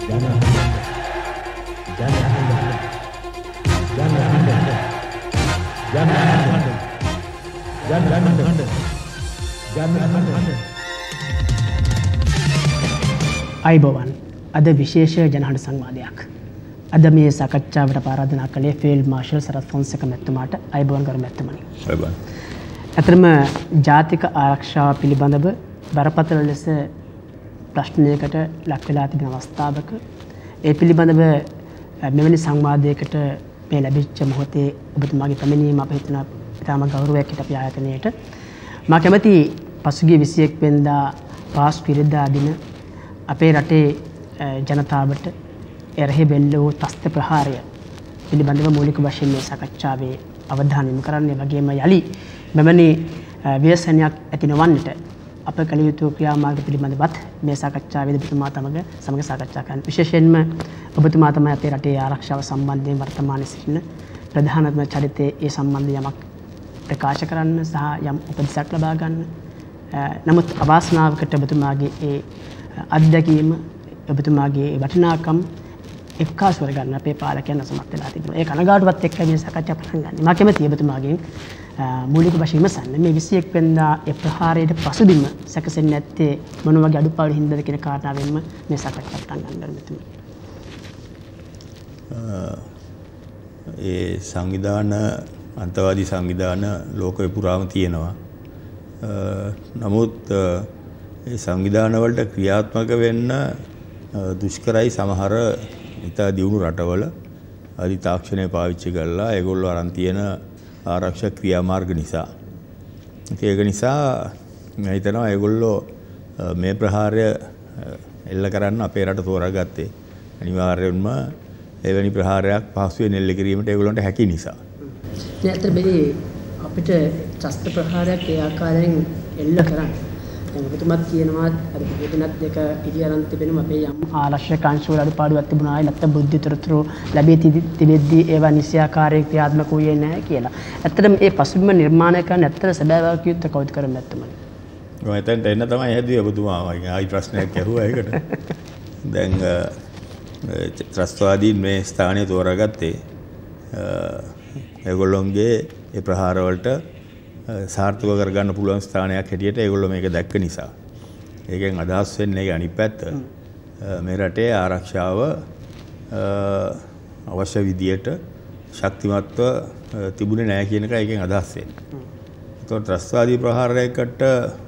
අයිබෝවන් අද විශේෂ ජනහඬ සංවාදයක්. අද මේ සාකච්ඡාවට ආරාධනා කළේ ෆීල්ඩ් මාර්ෂල් සරත් ෆොන්සේකා මැතිතුමාට. අයිබෝවන් ගරු මැතිතුමනි. අයිබෝවන්. අතරම ජාතික ආරක්ෂාව පිළිබඳව බරපතල ලෙස ප්‍රශ්නයකට ලක් වෙලා තිබෙන අවස්ථාවක ඒ පිළිබඳව මෙවැනි සංවාදයකට මේ ලැබිච්ච මොහොතේ ඔබතුමාගේ පැමිණීම අප හිතන ඉතාම ගෞරවයක් හිට අපි ආයතනයට. මා කැමති පසුගිය 21 වෙනිදා පාස්කු දින අපේ රටේ ජනතාවට එරෙහි බෙල්ල වූ ත්‍රස්ත ප්‍රහාරය පිළිබඳව මූලික වශයෙන් මේ සාකච්ඡාවේ අවධානය යොමු කරන්නේ. වගේම යලි මෙවැනි ව්‍යසනයක් ඇති නොවන්නට අප කළ යුතු ක්‍රියාමාර්ග පිළිබඳවත් මේ සාකච්ඡාවේදී ඔබතුමා සමග සාකච්ඡා කරන්න. විශේෂයෙන්ම ඔබතුමා තමයි අපේ රටේ ආරක්ෂාව සම්බන්ධයෙන් වර්තමානයේ සිටින ප්‍රධානම චරිතයේ ඒ සම්බන්ධ යමක් ප්‍රකාශ කරන්න සහ යම් උපදෙසක් ලබා ගන්න. නමුත් අවාසනාවකට ඔබතුමාගේ ඒ අත්දැකීම ඔබතුමාගේ වටිනාකම් එක්කාසු කරගන්න අපේ පාලකයන් අසමත් වෙලා තිබෙනවා. ඒ කනගාටුවත් එක්ක මේ සාකච්ඡා පටන් ගන්න. මා කැමතියි ඔබතුමාගෙන් මූලික වශයෙන් විමසන්න මේ 21 වෙනිදා ඒ ප්‍රහාරයට පසුබිම සැකසෙන්නේ නැත්තේ මොන වගේ අඩුපාඩු හින්දාද කියන කාරණාවෙන්ම මේ සාකච්ඡා පටන් ගන්න මෙතුමා. ඒ සංවිධාන අන්තවාදී සංවිධාන ලෝකෙ පුරාම තියෙනවා. නමුත් ඒ සංවිධාන වලට ක්‍රියාත්මක වෙන්න දුෂ්කරයි සමහර ඉතා දියුණු රටවල අධි තාක්ෂණය පාවිච්චි කරලා ඒගොල්ලෝ අරන් තියෙන ආරක්ෂක ක්‍රියාමාර්ග නිසා. ඒක නිසා මම හිතනවා ඒගොල්ලෝ මේ ප්‍රහාරය එල්ල කරන්න අපේ රට තෝරාගත්තේ අනිවාර්යයෙන්ම එවැනි ප්‍රහාරයක් පහසුවෙන් එල්ල කිරීමට ඒගොල්ලන්ට හැකි නිසා. දැන් අතට බෙදී අපිට ත්‍රස්ත ප්‍රහාරයක් ඒ ආකාරයෙන් එල්ල කරන්න දැන් ඔබතුමාත් කියනවා අර දෙන්නත් දෙක ඉදිරියරන් තිබෙනවා අපේ යම් ආරක්ෂක අංශවල අඩුපාඩුවක් තිබුණායි නැත්නම් බුද්ධිතරතුරු ලැබී තිබෙද්දී ඒවා නිසියාකාරයෙන් ක්‍රියාත්මක වුයේ නැහැ කියලා. ඇත්තටම මේ පසුබිම නිර්මාණය කරන්න ඇත්තට සැබෑවක් යුත් කවුද කරන්නේ නැත්තම. මම හිතන්නේ එන්න තමයි හැදුවේ ඔබතුමා. ආයි ප්‍රශ්නයක් ඇහුවා ඒකට. දැන් ත්‍රස්තවාදීන් මේ ස්ථානය තෝරාගත්තේ ඒගොල්ලොන්ගේ ඒ ප්‍රහාර වලට සාර්ථකව කරගන්න පුළුවන් ස්ථානයක් හැටියට ඒගොල්ලෝ මේක දැක්ක නිසා. ඒකෙන් අදහස් වෙන්නේ අනිත් පැත්ත මේ රටේ ආරක්ෂාව අවශ්‍ය විදියට ශක්තිමත්ව තිබුණේ නැහැ කියන එක ඒකෙන් අදහස් වෙන්නේ. ඒතකොට ත්‍රස්තවාදී ප්‍රහාරයකට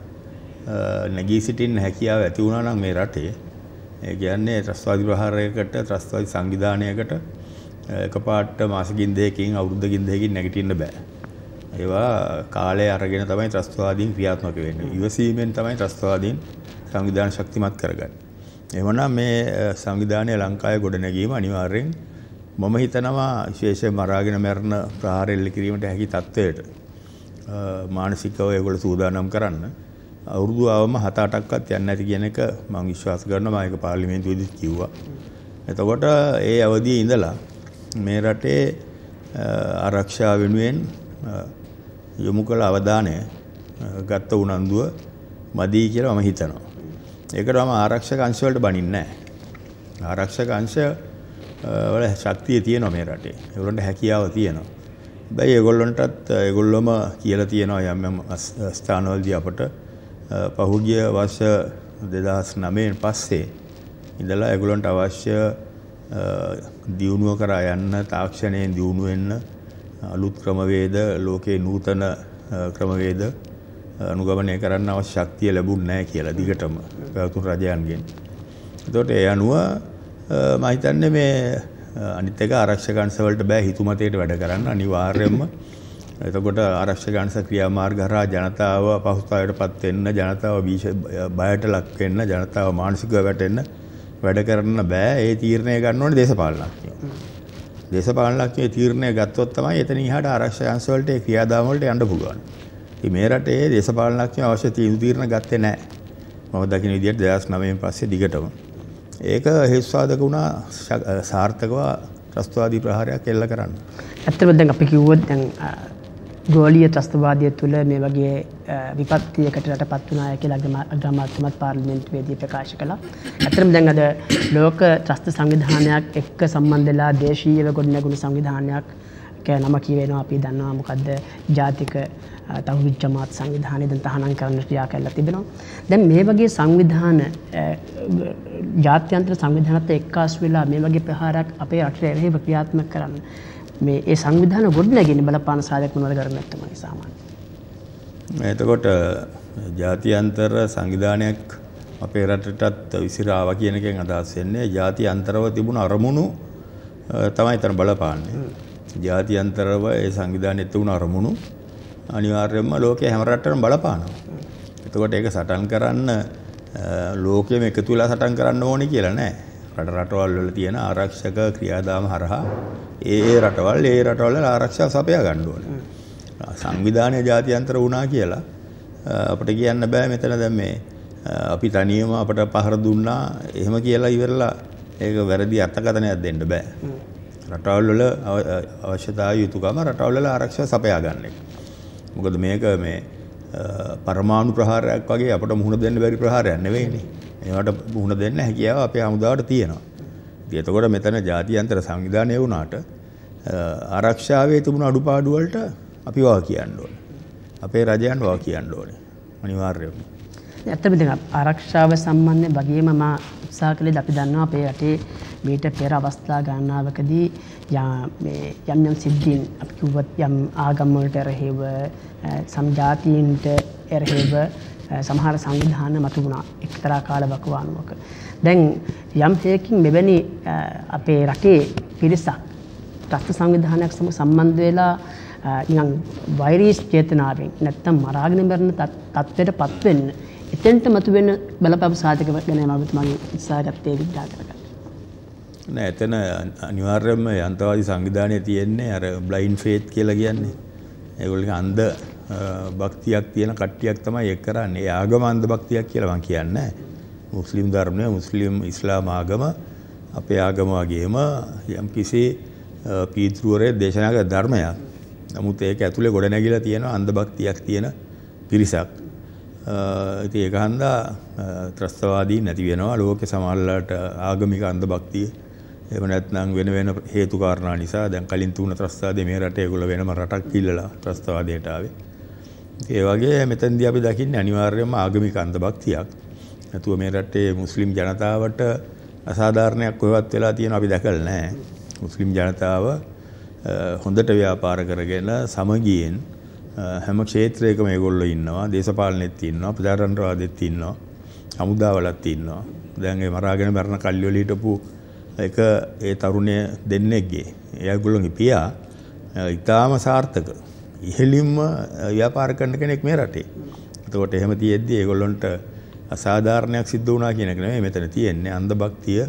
නැගී සිටින්න හැකියාව ඇති වුණා නම් මේ රටේ ඒ කියන්නේ ත්‍රස්තවාදී ප්‍රහාරයකට ත්‍රස්තවාදී සංවිධානයකට එකපාරට මාසකින් දෙකකින් අවුරුද්දකින් දෙකකින් නැගිටින්න බෑ. ඒවා කාලය අරගෙන තමයි ත්‍රස්තවාදීන් ක්‍රියාත්මක වෙන්නේ. ඉවසීමෙන් තමයි ත්‍රස්තවාදීන් සංවිධාන ශක්තිමත් කරගන්නේ. එහෙමනම් මේ සංවිධානය ලංකාවේ ගොඩනැගීම අනිවාර්යෙන් මම හිතනවා විශේෂයෙන් මරාගෙන මරණ ප්‍රහාර එල්ල කිරීමට හැකි තත්ත්වයට මානසිකව ඒගොල්ලෝ සූදානම් කරන්න අවුරුදු ආවම 7-8ක්වත් යන්නේ නැති කියන එක මම විශ්වාස කරනවා. මම ඒක පාර්ලිමේන්තුවේදී කිව්වා. එතකොට ඒ අවධියේ ඉඳලා මේ රටේ ආරක්ෂාව වෙනුවෙන් යොමු කළ අවධානය ගත්ත උනන්දුව මදි කියලා මම හිතනවා. ඒකට මම ආරක්ෂක අංශ වලට බනින්නේ නැහැ. ආරක්ෂක අංශ වල ශක්තිය තියෙනවා මේ රටේ. ඒගොල්ලන්ට හැකියාව තියෙනවා. හැබැයි ඒගොල්ලන්ටත් ඒගොල්ලොම කියලා තියෙනවා යම් යම් ස්ථානවලදී අපට පහුගිය වර්ෂ 2009 පස්සේ ඉඳලා ඒගොල්ලන්ට අවශ්‍ය දියුණුව කරා යන්න තාක්ෂණයෙන් දියුණු වෙන්න අලුත් ක්‍රමවේද ලෝකේ නූතන ක්‍රමවේද අනුගමනය කරන්න අවශ්‍ය ශක්තිය ලැබුණ නැහැ කියලා දිගටම පැවතුණු රජයන්ගෙන්. ඒතකොට ඒ අනුව මම හිතන්නේ මේ අනිත් එක ආරක්ෂක අංශ වලට බෑ හිතුමතේට වැඩ කරන්න අනිවාර්යයෙන්ම. එතකොට ආරක්ෂක අංශ ක්‍රියාමාර්ග හරහා ජනතාව අපහසුතාවයටපත් වෙන්න, ජනතාව බයට ලක් වෙන්න, ජනතාව මානසිකව වැටෙන්න වැඩ කරන්න බෑ. ඒ තීරණය ගන්න ඕනේ දේශපාලනඥයෝ. දේශපාලනඥයෝ තීරණය ගත්තොත් තමයි එතනින් එහාට ආරක්ෂක අංශ වලට ඒ ක්‍රියාදාම වලට යන්න පුළුවන්. ඉතින් මේ රටේ දේශපාලනඥයෝ අවශ්‍ය තීරණ ගත්තේ නැහැ. මම දකින විදිහට 2009 පස්සේ දිගටම. ඒක හේතුසාධක වුණා සාර්ථකව ත්‍රස්තවාදී ප්‍රහාරයක් එල්ල කරන්න. ඇත්තටම දැන් අපි කිව්වොත් දැන් ගෝලීය ත්‍රස්තවාදය තුළ මේ වගේ විපත්තියකට රටපත් වුණා කියලා අග්‍රාමාත්‍යමත් පාර්ලිමේන්තුවේදී ප්‍රකාශ කළා. ඇත්තටම දැන් අද ලෝක ත්‍රස්ත සංවිධානයක් එක්ක සම්බන්ධ වෙලා දේශීයව ගොඩනැගුණු සංවිධානයක් නම කියවෙනවා. අපි දන්නවා මොකද්ද ජාතික තව්හිද් ජමාත් සංවිධානය දැන් තහනම් කරන්න ක්‍රියා කරලා තිබෙනවා. දැන් මේ වගේ සංවිධාන ජාත්‍යන්තර සංවිධානත් එක්කාසු වෙලා මේ වගේ ප්‍රහාරයක් අපේ රටේ එරෙහිව ක්‍රියාත්මක කරන්න මේ ඒ සංවිධාන ගොඩනැගෙන බලපාන සාධක මොනවද කරන්නේ තමයි සාමාන්‍යයෙන්. එතකොට ජාත්‍යන්තර සංවිධානයක් අපේ රටටත් විසිරාවා කියන එකෙන් අදහස් වෙන්නේ ජාත්‍යන්තරව තිබුණ අරමුණු තමයි එතන බලපාන්නේ. ජාත්‍යන්තරව ඒ සංවිධානයේ තිබුණ අරමුණු අනිවාර්යයෙන්ම ලෝකයේ හැම රටකටම බලපානවා. එතකොට ඒක සටන් කරන්න ලෝකෙම එකතු වෙලා සටන් කරන්න ඕනේ කියලා නෑ. රටවල් වල තියෙන ආරක්ෂක ක්‍රියාදාම හරහා ඒ රටවල් ආරක්ෂා සපයා ගන්න ඕනේ. සංවිධානය ජාත්‍යන්තර වුණා කියලා අපිට කියන්න බෑ මෙතන දැන් මේ අපි තනියම අපට පහර දුන්නා එහෙම කියලා ඉවරලා ඒක වැරදි අර්ථකථනයක් දෙන්න බෑ. රටවල් වල අවශ්‍යතාවය යුතුයකම රටවල් වල ආරක්ෂා සපයා ගන්න එක. මොකද මේක මේ පරමාණු ප්‍රහාරයක් වගේ අපට මුහුණ දෙන්න බැරි ප්‍රහාරයක් නෙවෙයිනේ. ඒවට මුහුණ දෙන්න හැකියාව අපේ හමුදාවට තියෙනවා. ඉතින් එතකොට මෙතන ජාත්‍යන්තර සංවිධානය වුණාට ආරක්ෂාවේ තිබුණු අඩුපාඩු වලට අපි වා කියන්න ඕනේ. අපේ රජයන් වා කියන්න ඕනේ. අනිවාර්යයෙන්ම. ඇත්තටම දැන් ආරක්ෂාව සම්බන්ධයෙන් වගේම මා උත්සාහ කළේ අපි දන්නවා අපේ රටේ මීට පෙර අවස්ථා ගණනාවකදී යම් සිද්ධීන් අපි කිව්වත් යම් ආගම් වලට එරෙහිව සම්ජාතීන්ට එරෙහිව සමහර සංවිධාන මතු වුණා එක්තරා කාලවකවානුවක. දැන් යම් හේකින් මෙවැනි අපේ රටේ පිරිසක් ත්‍රස්ත සංවිධානයක් සම්බන්ධ වෙලා නිකන් වෛරී චේතනාවෙන් නැත්තම් මරාගෙන මරන තත්ත්වයටපත් වෙන්න එතෙන්ට මතුවෙන බලපෑම් සාධක ගැන මම ඔබතුමාගේ උත්සාහ ගත්තේ විග්‍රහ කරගන්න. නෑ එතන අනිවාර්යයෙන්ම යන්ත්‍රවාදී සංවිධානයේ තියෙන්නේ අර බ්ලයින්ඩ් ෆේත් කියලා කියන්නේ. ඒගොල්ලෝ අන්ධ භක්තියක් තියෙන කට්ටියක් තමයි ඒක කරන්නේ. ඒ ආගම අන්ධ භක්තියක් කියලා මම කියන්නේ නෑ. මුස්ලිම් ධර්මය, ඉස්ලාම් ආගම අපේ ආගම වගේම යම්කිසි පීතෘවරේ දේශනා කළ ධර්මයක්. නමුත් ඒක ඇතුලේ ගොඩනැගිලා තියෙන අන්ධ භක්තියක් තියෙන පිරිසක්. ඉතින් ඒක හන්දා ත්‍රස්තවාදී නැති වෙනවා. ලෝකේ සමහරලාට ආගමික අන්ධ භක්තිය එහෙම නැත්නම් වෙන හේතු කාරණා නිසා දැන් කලින් තුන ත්‍රස්තවාදී මේ රටේ ඒගොල්ලෝ වෙනම රටක් කිල්ලලා ත්‍රස්තවාදයට ආවේ. ඒ වගේ මෙතෙන්දී අපි දකින්නේ අනිවාර්යයෙන්ම ආගමික අන්ධ භක්තියක්. නැතුව මේ රටේ මුස්ලිම් ජනතාවට අසාධාරණයක් කොහෙවත් වෙලා තියෙනවා අපි දැකලා නැහැ. මුස්ලිම් ජනතාව හොඳට ව්‍යාපාර කරගෙන සමගියෙන් හැම ක්ෂේත්‍රයකම ඒගොල්ලෝ ඉන්නවා. දේශපාලනෙත් ඉන්නවා, ප්‍රජාතන්ත්‍රවාදෙත් ඉන්නවා, හමුදාවලත් ඉන්නවා. දැන් ඒ මරාගෙන මරණ කල්ලි වල හිටපු එක ඒ තරුණය දෙන්නෙක්ගේ ඒගොල්ලෝගේ පියා ඊටාම සාර්ථක ඉහෙලින්ම ව්‍යාපාර කරන කෙනෙක් මේ රටේ. එතකොට එහෙම තියෙද්දි ඒගොල්ලන්ට අසාධාරණයක් සිද්ධ වුණා කියන එක නෙමෙයි මෙතන තියෙන්නේ. අන්ධ භක්තිය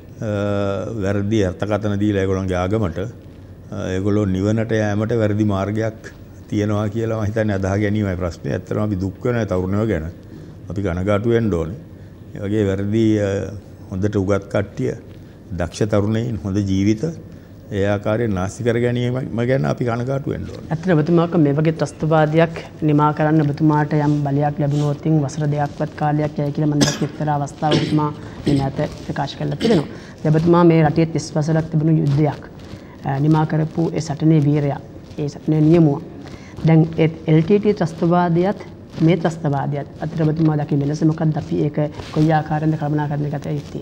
වැරදි අර්ථකථන දීලා ඒගොල්ලන්ගේ ආගමට ඒගොල්ලෝ නිවනට යෑමට වැරදි මාර්ගයක් තියෙනවා කියලා මම හිතන්නේ අදාහ ගැනීමයි ප්‍රශ්නේ. ඇත්තටම අපි දුක් වෙන තරුණයෝ ගැන අපි කනගාටු වෙන්න ඕනේ. ඒ වගේ වැරදි හොඳට උගත් කට්ටිය, දක්ෂ තරුණයින් හොඳ ජීවිත ඒ ආකාරයෙන් නාස්ති කර ගැනීම ගැන අපි කනගාටු වෙන්න ඕනේ. ඇත්තටම ඔබතුමාක මේ වගේ ත්‍රස්තවාදයක් නිමා කරන්න ඔබතුමාට යම් බලයක් ලැබුණොත් වසර දෙකක්වත් කාලයක් යයි කියලා මම දැක්ක එක්තරා අවස්ථාවක ඔබතුමා මේ නැත ප්‍රකාශ කළා තිබෙනවා. ඔබතුමා මේ රටේ 30 වසරක් තිබුණු යුද්ධයක් නිමා කරපු ඒ සටනේ වීරයා, ඒ සටනේ නියමුවා. දැන් LTT ත්‍රස්තවාදයත් මේ ත්‍රස්තවාදයත් අතර ඔබතුමා දකින වෙනස මොකක්ද? අපි ඒක කොයි ආකාරයෙන්ද කළමනාකරණය ගත යුත්තේ?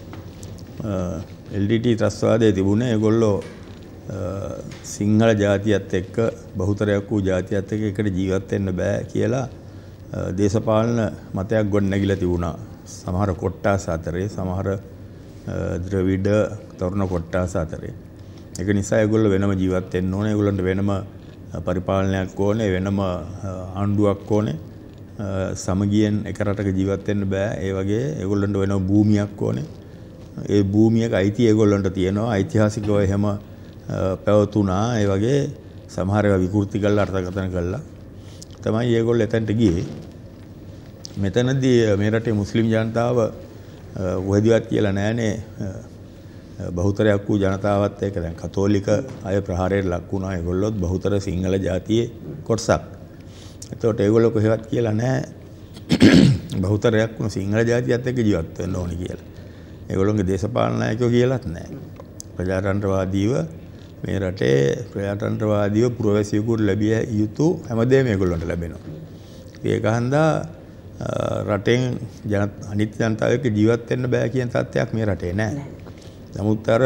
LTT ත්‍රස්තවාදයේ තිබුණේ ඒගොල්ලෝ සිංහල ජාතියත් එක්ක බහුතරයක් වූ ජාතියත් එක්ක එකට ජීවත් වෙන්න බෑ කියලා දේශපාලන මතයක් ගොඩනැගිලා තිබුණා. සමහර කොට්ටාස අතරේ, සමහර ද්‍රවිඩ තරුණ කොට්ටාස අතරේ. ඒක නිසා ඒගොල්ලෝ වෙනම ජීවත් වෙන්න ඕනේ. ඒගොල්ලන්ට වෙනම පරිපාලනයක් ඕනේ, වෙනම ආණ්ඩුවක් ඕනේ. සමගියෙන් එක රටක ජීවත් වෙන්න බෑ. ඒ වගේ ඒගොල්ලන්ට වෙනම භූමියක් ඕනේ. ඒ භූමියක අයිතිය ඒගොල්ලන්ට තියෙනවා. ඓතිහාසිකව එහෙම පැවතුණා. ඒ වගේ සමහර ඒවා විකෘති කරලා අර්ථකථන කළා තමයි ඒගොල්ලෝ එතනට ගියේ. මෙතනදී මේ රටේ මුස්ලිම් ජනතාව වහදිවත් කියලා නෑනේ. බහුතරයක් වූ ජනතාවත් එක්ක දැන් කතෝලික අය ප්‍රහාරයට ලක් වුණා. ඒගොල්ලොත් බහුතර සිංහල ජාතියේ කොටසක්. එතකොට ඒගොල්ලෝ කොහෙවත් කියලා නැහැ බහුතරයක් වුණ සිංහල ජාතියත් එක්ක ජීවත් වෙන්න ඕනේ කියලා. ඒගොල්ලෝගේ දේශපාලන ናයකයෝ කියලාත් නැහැ. ප්‍රජාතන්ත්‍රවාදීව මේ රටේ ප්‍රජාතන්ත්‍රවාදීව පුරවැසියෙකුට ලැබිය යුතු හැමදේම ඒගොල්ලන්ට ලැබෙනවා. ඒක හන්දා රටෙන් අනිත් ජනතාව එක්ක ජීවත් වෙන්න බෑ කියන තත්ත්වයක් මේ රටේ නැහැ. නමුත් අර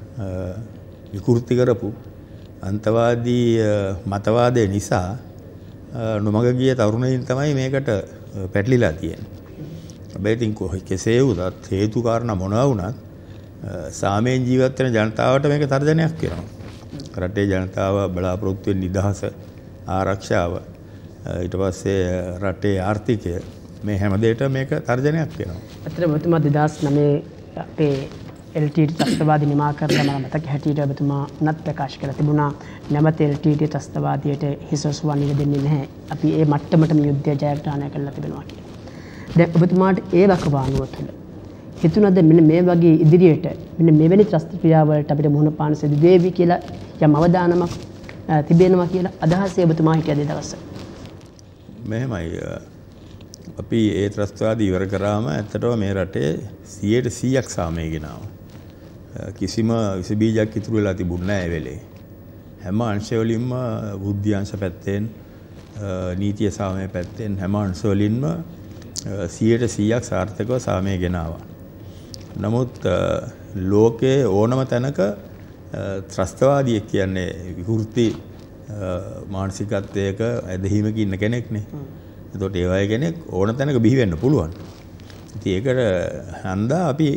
විකෘති කරපු අන්තවාදී මතවාදය නිසා නොමග ගිය තරුණයින් තමයි මේකට පැටලිලා තියෙන්නේ. හැබැයි ඉතින් කෙසේ වුණත් හේතු කාරණා මොනවා වුණත් සාමයෙන් ජීවත් වෙන ජනතාවට මේක තර්ජනයක් වෙනවා. රටේ ජනතාව බලාපොරොත්තු වෙන නිදහස ආරක්ෂාව ඊට පස්සේ රටේ ආර්ථිකය මේ හැම දෙයකටම මේක තර්ජනයක් වෙනවා. අතන ඔබතුමා 2009 අපේ LTT ත්‍රස්තවාදී නිමා කරලා මම මතක හැටියට ඔබතුමා උනත් ප්‍රකාශ කරලා තිබුණා නැවත LTT ත්‍රස්තවාදයට හිසොස්වන් ඉඩ දෙන්නේ නැහැ. අපි ඒ මට්ටමටම යුද්ධය ජයග්‍රහණය කරලා තිබෙනවා කියලා. දැන් ඔබතුමාට ඒ වකවානුව තුළ හිතුණාද මෙන්න මේ වගේ ඉදිරියට මෙන්න මෙවැනි ත්‍රස්ත ක්‍රියාවලට අපිට මුහුණ පාන සිදු වේවි කියලා යම් අවදානමක් තිබෙනවා කියලා අදහසේ ඔබතුමා හිටියද ඒ දවස්වල? මෙහෙමයි අපි ඒ ත්‍රස්තවාදී ඉවර කරාම ඇත්තටම මේ රටේ 100% සාමය ගෙනාවා. කිසිම විස බීජයක් ඉතුරු වෙලා තිබුණේ නැහැ ඒ වෙලේ. හැම අංශවලින්ම බුද්ධි අංශ පැත්තෙන් නීතිය සාමය පැත්තෙන් හැම අංශවලින්ම 100% සාර්ථකව සාමය ගෙනාවා. නමුත් ලෝකයේ ඕනම තැනක ත්‍රස්තවාදියෙක් කියන්නේ විකෘති මානසිකත්වයක ඇදහිීමක ඉන්න කෙනෙක්නේ. එතකොට ඒ වගේ කෙනෙක් ඕන තැනක බිහි වෙන්න පුළුවන්. ඉතින් ඒකට හන්දා අපි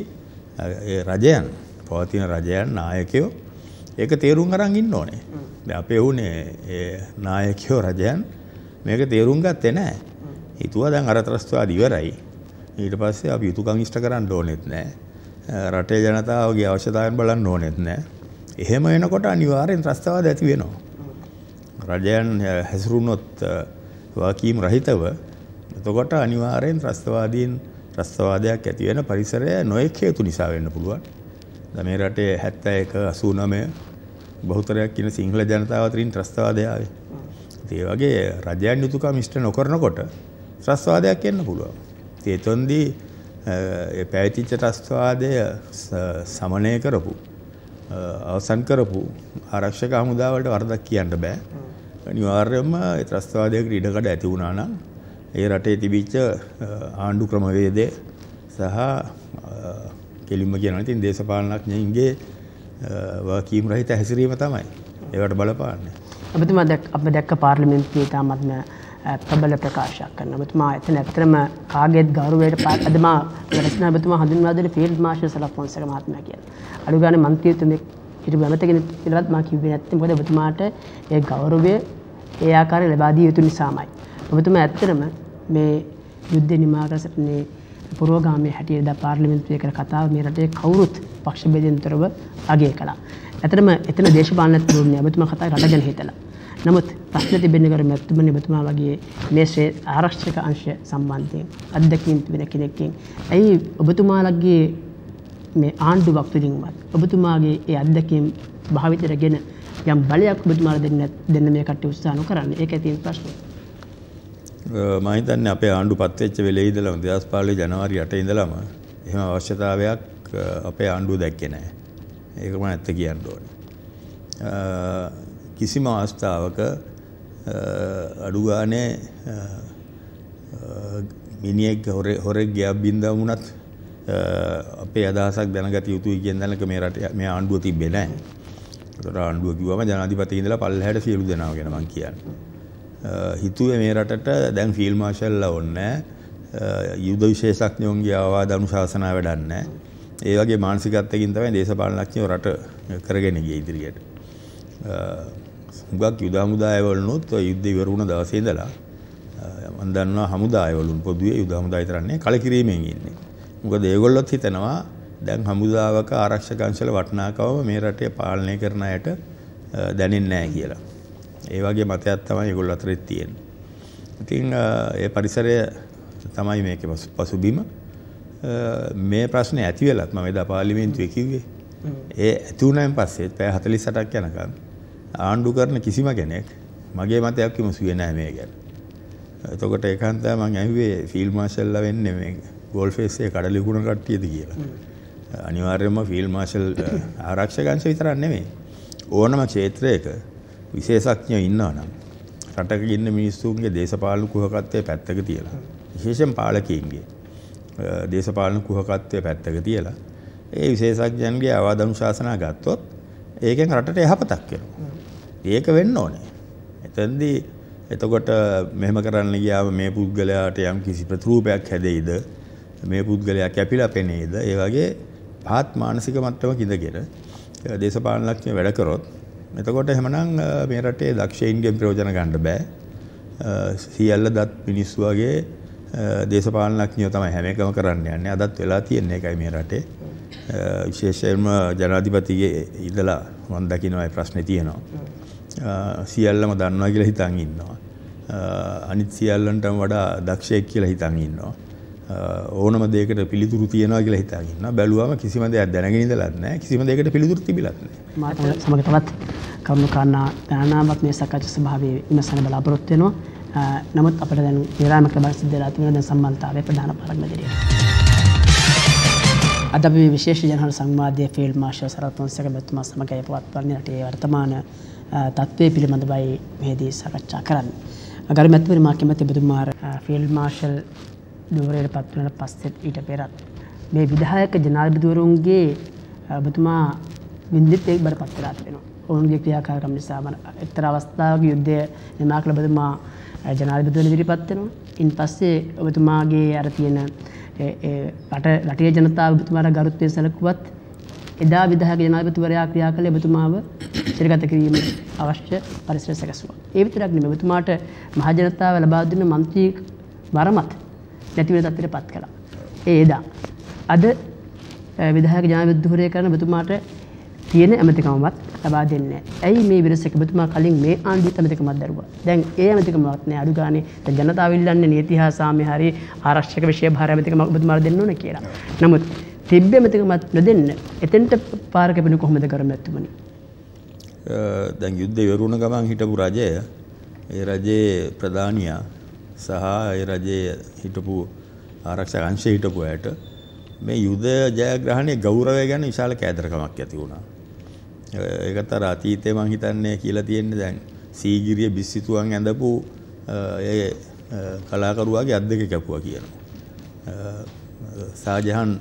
රජයන් පවතින රජයන් නායකයෝ ඒක තේරුම් අරන් ඉන්න ඕනේ. දැන් අපේ උනේ ඒ නායකයෝ රජයන් මේක තේරුම් ගත්තේ නැහැ. හිතුවා දැන් අර ත්‍රස්තවාදී ඉවරයි. ඊට පස්සේ අපි යුතුයකම් ඉෂ්ට කරන්න ඕනෙත් නැහැ. රටේ ජනතාවගේ අවශ්‍යතාවයන් බලන්න ඕනෙත් නැහැ. එහෙම වෙනකොට අනිවාර්යෙන් ත්‍රස්තවාද ඇති වෙනවා. රජයන් හැසිරුණොත් වාකීම් රහිතව එතකොට අනිවාර්යෙන් ත්‍රස්තවාදයක් ඇති වෙන පරිසරය නොයෙක් හේතු නිසා වෙන්න පුළුවන්. දැන් මේ රටේ 71 89 බහුතරයක් ඉන්න සිංහල ජනතාව අතරින් ත්‍රස්තවාදය ආවේ. ඒ වගේ රජයන් යුතුයකම් ඉෂ්ට නොකරනකොට ත්‍රස්තවාදයක් එන්න පුළුවන්. ඒ තොන්දී ඒ පැවතිච්ච ත්‍රස්තවාදය සමනය කරපු අවසන් කරපු ආරක්ෂක හමුදාවලට වරදක් කියන්න බෑ. අනිවාර්යයෙන්ම ඒ ත්‍රස්තවාදයකට ඉඩකඩ ඇති වුණා නම් ඒ රටේ තිබිච්ච ආණ්ඩු ක්‍රමවේදය සහ කෙලින්ම කියනවා ඉතින් දේශපාලනඥයින්ගේ වාකීම් රහිත හැසිරීම තමයි ඒවට බලපාන්නේ. ඔබතුමා අප දැක්ක පාර්ලිමේන්තුවේ තාමත්ම ප්‍රබල ප්‍රකාශයක් කරනවා. ඔබතුමා එතන ඇත්තටම කාගේත් ගෞරවයට අද මා රචනා ඔබතුමා හඳුන්වා දෙන ෆීල්ඩ් මාර්ෂල් සලා ෆොන්සේක මහත්මයා කියලා. අඩු ගානේ මන්ත්‍රීතුමෙක් හිටපු ඇමතිගෙනෙක් කියලාත් මා කිව්වේ නැත්තේ මොකද ඔබතුමාට ඒ ගෞරවය ඒ ආකාරයෙන් ලබා දිය යුතු නිසාමයි. ඔබතුමා ඇත්තටම මේ යුද්ධ නිමා කරසටනේ පුරෝගාමී හැටියට පාර්ලිමේන්තුවේ කර කතාව මේ රටේ කවුරුත් පක්ෂ බෙදෙන් තොරව අගය කළා. ඇත්තටම එතන දේශපාලනත් දුන්නේ ඔබතුමා කතා රට ගැන හිතලා. නමුත් ප්‍රශ්න තිබෙන්නේ කර මැතිතුමනි ඔබතුමා වගේ මේ ආරක්ෂක අංශ සම්බන්ධයෙන් අත්දැකීම් තිබෙන කෙනෙක්ගෙන් ඇයි ඔබතුමාලගේ මේ ආණ්ඩුවක් තුලින්වත් ඔබතුමාගේ ඒ අත්දැකීම් භාවිතයටගෙන යම් බලයක් ඔබතුමාලා දෙන්න මේ කට්ටිය උත්සාහ නොකරන්නේ? ඒකයි තියෙන ප්‍රශ්නේ. මම හිතන්නේ අපේ ආණ්ඩුපත් වෙච්ච වෙලේ ඉඳලම 2015 ජනවාරි 8 ඉඳලම එහෙම අවශ්‍යතාවයක් අපේ ආණ්ඩුව දැක්කේ නැහැ. ඒක මම ඇත්ත කියන්න ඕනේ. කිසිම අවස්ථාවක අඩු ගානේ මිනිහෙක් හොරෙක් ගියක් බින්දා වුණත් අපේ අදහසක් දැනගත යුතුයි කියන දැනක මේ රටේ මේ ආණ්ඩුව තිබ්බේ නැහැ. ඒතර ආණ්ඩුව කිව්වම ජනාධිපති ඉඳලා පල්ලෙහාට සියලු දෙනාව ගැන මම කියන්නේ. හිතුවේ මේ රටට දැන් ෆීල්ඩ් මාර්ෂල්ලා ඕනේ නැහැ. යුද විශේෂඥයන්ගේ අවවාද අනුශාසනා වැඩක් නැහැ. ඒ වගේ මානසිකත්වයකින් තමයි දේශපාලනඥයෝ රට කරගෙන ගියේ ඉදිරියට. හුඟක් යුද හමුදායවලුත් යුද්ධ ඉවර වුණ දවසේ ඉඳලා මම දන්නවා හමුදායවලුන් පොදුවේ යුද හමුදාය තරන්නේ කලකිරීමෙන් ඉන්නේ. මොකද ඒගොල්ලොත් හිතනවා දැන් හමුදාවක ආරක්ෂක අංශවල වටිනාකම මේ රටේ පාලනය කරන අයට දැනෙන්නේ නැහැ කියලා. ඒ වගේ මතයක් තමයි ඒගොල්ලෝ අතරේ තියෙන්නේ. ඉතින් ඒ පරිසරය තමයි මේකේ පසුබිම. මේ ප්‍රශ්නේ ඇති වෙලත් මම එදා පාර්ලිමේන්තුවේ කිව්වේ. ඒ ඇති වුණායින් පස්සේ පැය 48ක් යනකම් ආණ්ඩු කරන කිසිම කෙනෙක් මගේ මතයක් විමසුවේ නැහැ මේ ගැන. එතකොට ඒකන්ත මම ඇහුවේ ෆීල්ඩ් මාෂල්ලා වෙන්නේ මේ ගෝල්ෆේස් එකේ කඩලිකුණ කට්ටියද කියලා. අනිවාර්යයෙන්ම ෆීල්ඩ් මාෂල් ආරක්ෂක අංශ විතරක් නෙමෙයි. ඕනම ක්ෂේත්‍රයක විශේෂඥයෝ ඉන්නවා නම් රටක ඉන්න මිනිස්සුන්ගේ දේශපාලන කුහකත්වයේ පැත්තක තියලා විශේෂයෙන් පාලකයින්ගේ දේශපාලන කුහකත්වයේ පැත්තක තියලා ඒ විශේෂඥයන්ගේ අවවාදම් ශාසනා ගත්තොත් ඒකෙන් රටට යහපතක් වෙනවා. ඒක වෙන්න ඕනේ. එතෙන්දී එතකොට මෙහෙම කරන්න ගියාම මේ පුද්ගලයාට යම් කිසි ප්‍රතිරූපයක් හැදෙයිද මේ පුද්ගලයා කැපිලා පෙනේද ඒ වගේ පහත් මානසික මට්ටමක ඉඳගෙන දේශපාලනඥයෝ වැඩ කරොත් එතකොට එහෙමනම් මේ රටේ දක්ෂයින්ගේ ප්‍රයෝජන ගන්න බෑ. සියල්ල දත් මිනිස්සු වගේ දේශපාලනඥයෝ තමයි හැම එකම කරන්න යන්නේ. අදත් වෙලා තියෙන එකයි මේ රටේ. විශේෂයෙන්ම ජනාධිපතිගේ ඉඳලා මම දකිනවා ඒ ප්‍රශ්නේ තියෙනවා. සියල්ලම දන්නවා කියලා හිතන් ඉන්නවා. අනිත් සියල්ලන්ටම වඩා දක්ෂයෙක් කියලා හිතන් ඉන්නවා. ඕනම දෙයකට පිළිතුරු තියනවා කියලා හිතන් ඉන්නවා. බැලුවම කිසිම දෙයක් දැනගෙන ඉඳලත් නැහැ. කිසිම දෙයකට පිළිතුරු තිබිලත් නැහැ. මාත් සමග තවත් කරුණු කාරණා ගණනාවක් මේ සාකච්ඡා සභාවේ විමසන්න බලාපොරොත්තු වෙනවා. නමුත් අපිට දැන් විරාමයක් ලබා සිද්ධ වෙලා තියෙනවා. දැන් සම්බන්ධතාවයේ ප්‍රධාන පාරක් ඉදිරියට. අද අපි විශේෂ ජනරල් සංවාදයේ ෆීල්ඩ් මාර්ෂල් සරත් ෆොන්සේක මැතිතුමා සමග පවත්වන්නේ රටේ වර්තමාන තත්ත්වයේ පිළිබඳවයි මෙහිදී සාකච්ඡා කරන්නේ. ගරු මැතිතුමනි මා කැමැති ඔබතුමා ෆීල්ඩ් මාර්ෂල් ධූරයට පත් වුණාට පස්සේ ඊට පෙරත් මේ විධායක ජනාධිපතිවරුන්ගේ ඔබතුමා වින්දිත් එක් බරපත් වෙලා තිබෙනවා. ඔවුන්ගේ ක්‍රියාකාරකම් නිසා එක්තරා අවස්ථාවක යුද්ධය නිමා කළ ඔබතුමා ජනාධිපතිවරුන් ඉදිරිපත් වෙනවා. ඉන් පස්සේ ඔබතුමාගේ අර තියෙන රටේ ජනතාව ඔබතුමාට ගරුත්වයෙන් සැලකුවත් එදා විධායක ජනාධිපතිවරයා ක්‍රියා කළේ ඔබතුමාව සිරගත කිරීම අවශ්‍ය පරිසර සැකසුවා. ඒ විතරක් නෙමෙයි ඔබතුමාට මහ ජනතාව ලබා දුන්න മന്ത്രി වරමත් නැති වෙන තත්ත්වයට පත් කළා. එදා අද විධායක ජනාධිපති ධූරය කරන ඔබතුමාට තියෙන ඇමතිකමවත් ලබා දෙන්නේ නැහැ. ඇයි මේ විරසක ඔබතුමා කලින් මේ ආණ්ඩුවේ ඇමතිකමක් දරුවා. දැන් ඒ ඇමතිකමවත් නැහැ. අඩු ගානේ දැන් ජනතාව ඉල්ලන්නේ නීති හා සාමය හරි ආරක්ෂක විෂය භාර ඇමතිකමක් ඔබතුමාට දෙන්න ඕනේ කියලා. නමුත් තිබ්බ ඇමතිකමත් නොදෙන්න එතෙන්ට පාර කැපෙන්නේ කොහොමද කරමැතිතුමනි? දැන් යුද්ධ ඉවරුණ ගමන් හිටපු රජය ඒ රජයේ ප්‍රධානියා සහ ඒ රජයේ හිටපු ආරක්ෂක අංශයේ හිටපු අයට මේ යුද ජයග්‍රහණයේ ගෞරවය ගැන විශාල කෑදරකමක් ඇති වුණා. ඒකට අර අතීතේ මම හිතන්නේ කියලා තියෙන්නේ දැන් සීගිරිය බිස්සිතුවන් ඇඳපු ඒ කලාකරුවාගේ අත් දෙක කැපුවා කියනවා. ෂාජහන්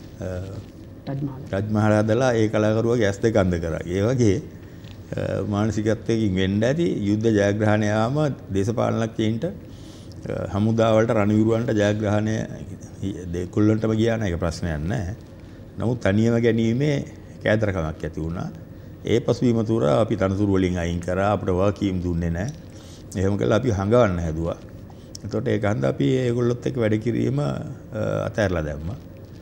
රජමහල් හදලා ඒ කලාකරුවාගේ ඇස් දෙක අඳ කරා. ඒ වගේ මානසිකත්වයකින් වෙන්න ඇති යුද්ධ ජයග්‍රහණය ආවම දේශපාලනඥයින්ට හමුදාවලට රණවිරුවන්ට ජයග්‍රහණය දෙකොල්ලන්ටම ගියා නේද? ඒක ප්‍රශ්නයක් නැහැ. නමුත් තනියම ගැනීමේ කෑදරකමක් ඇති වුණා. ඒ පසුබිම තුර අපි තනතුරු වලින් අයින් කරා. අපිට වාකීම් දුන්නේ නැහැ. එහෙම කළා අපි හංගවන්න හැදුවා. එතකොට ඒක හන්ද අපි ඒගොල්ලොත් එක්ක වැඩ කිරීම අතහැරලා දැම්මා.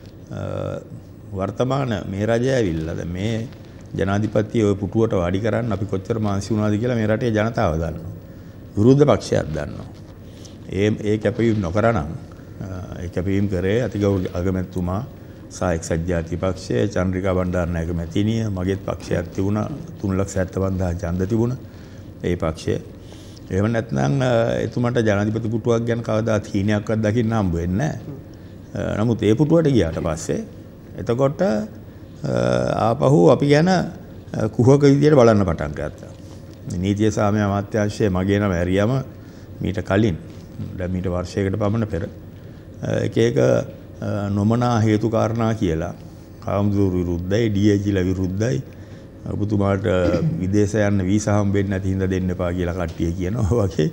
වර්තමාන මේ රජය ඇවිල්ලා දැන් මේ ජනාධිපති ඔය පුටුවට වාඩි කරන්න අපි කොච්චර මානසි වුණාද කියලා මේ රටේ ජනතාව දන්නවා. විරුද්ධ පක්ෂයක් දන්නවා. ඒ කැපවීම නොකරනම් ඒ කැපවීම කරේ අතිගෞරව අගමැතිතුමා සහ එක්සත් ජාතික පක්ෂය චන්ද්‍රිකා බණ්ඩාරනායක මැතිණිය මගේත් පක්ෂයක් තිබුණා 3,75,000 ඡන්ද තිබුණා ඒ පක්ෂය. එහෙම නැත්නම් එතුමාට ජනාධිපති පුටුවක් ගැන කවදාත් හීනයක්වත් දකින්න හම්බ වෙන්නේ නැහැ. නමුත් ඒ පුටුවට ගියාට පස්සේ එතකොට ආපහු අපි ගැන කුහක විදියට බලන්න පටන් ගත්තා. නීතිය සාමය අමාත්‍යාංශයේ මගේ නම ඇරියම මීට කලින් දැන් මීට වර්ෂයකට පමණ පෙර එක එක නොමනා හේතු කාරණා කියලා හාමුදුරු විරුද්ධයි DIGලා විරුද්ධයි ඔබතුමාට විදේශ යන්න වීසා හම්බෙන්නේ නැති හින්දා දෙන්න එපා කියලා කට්ටිය කියනවා වගේ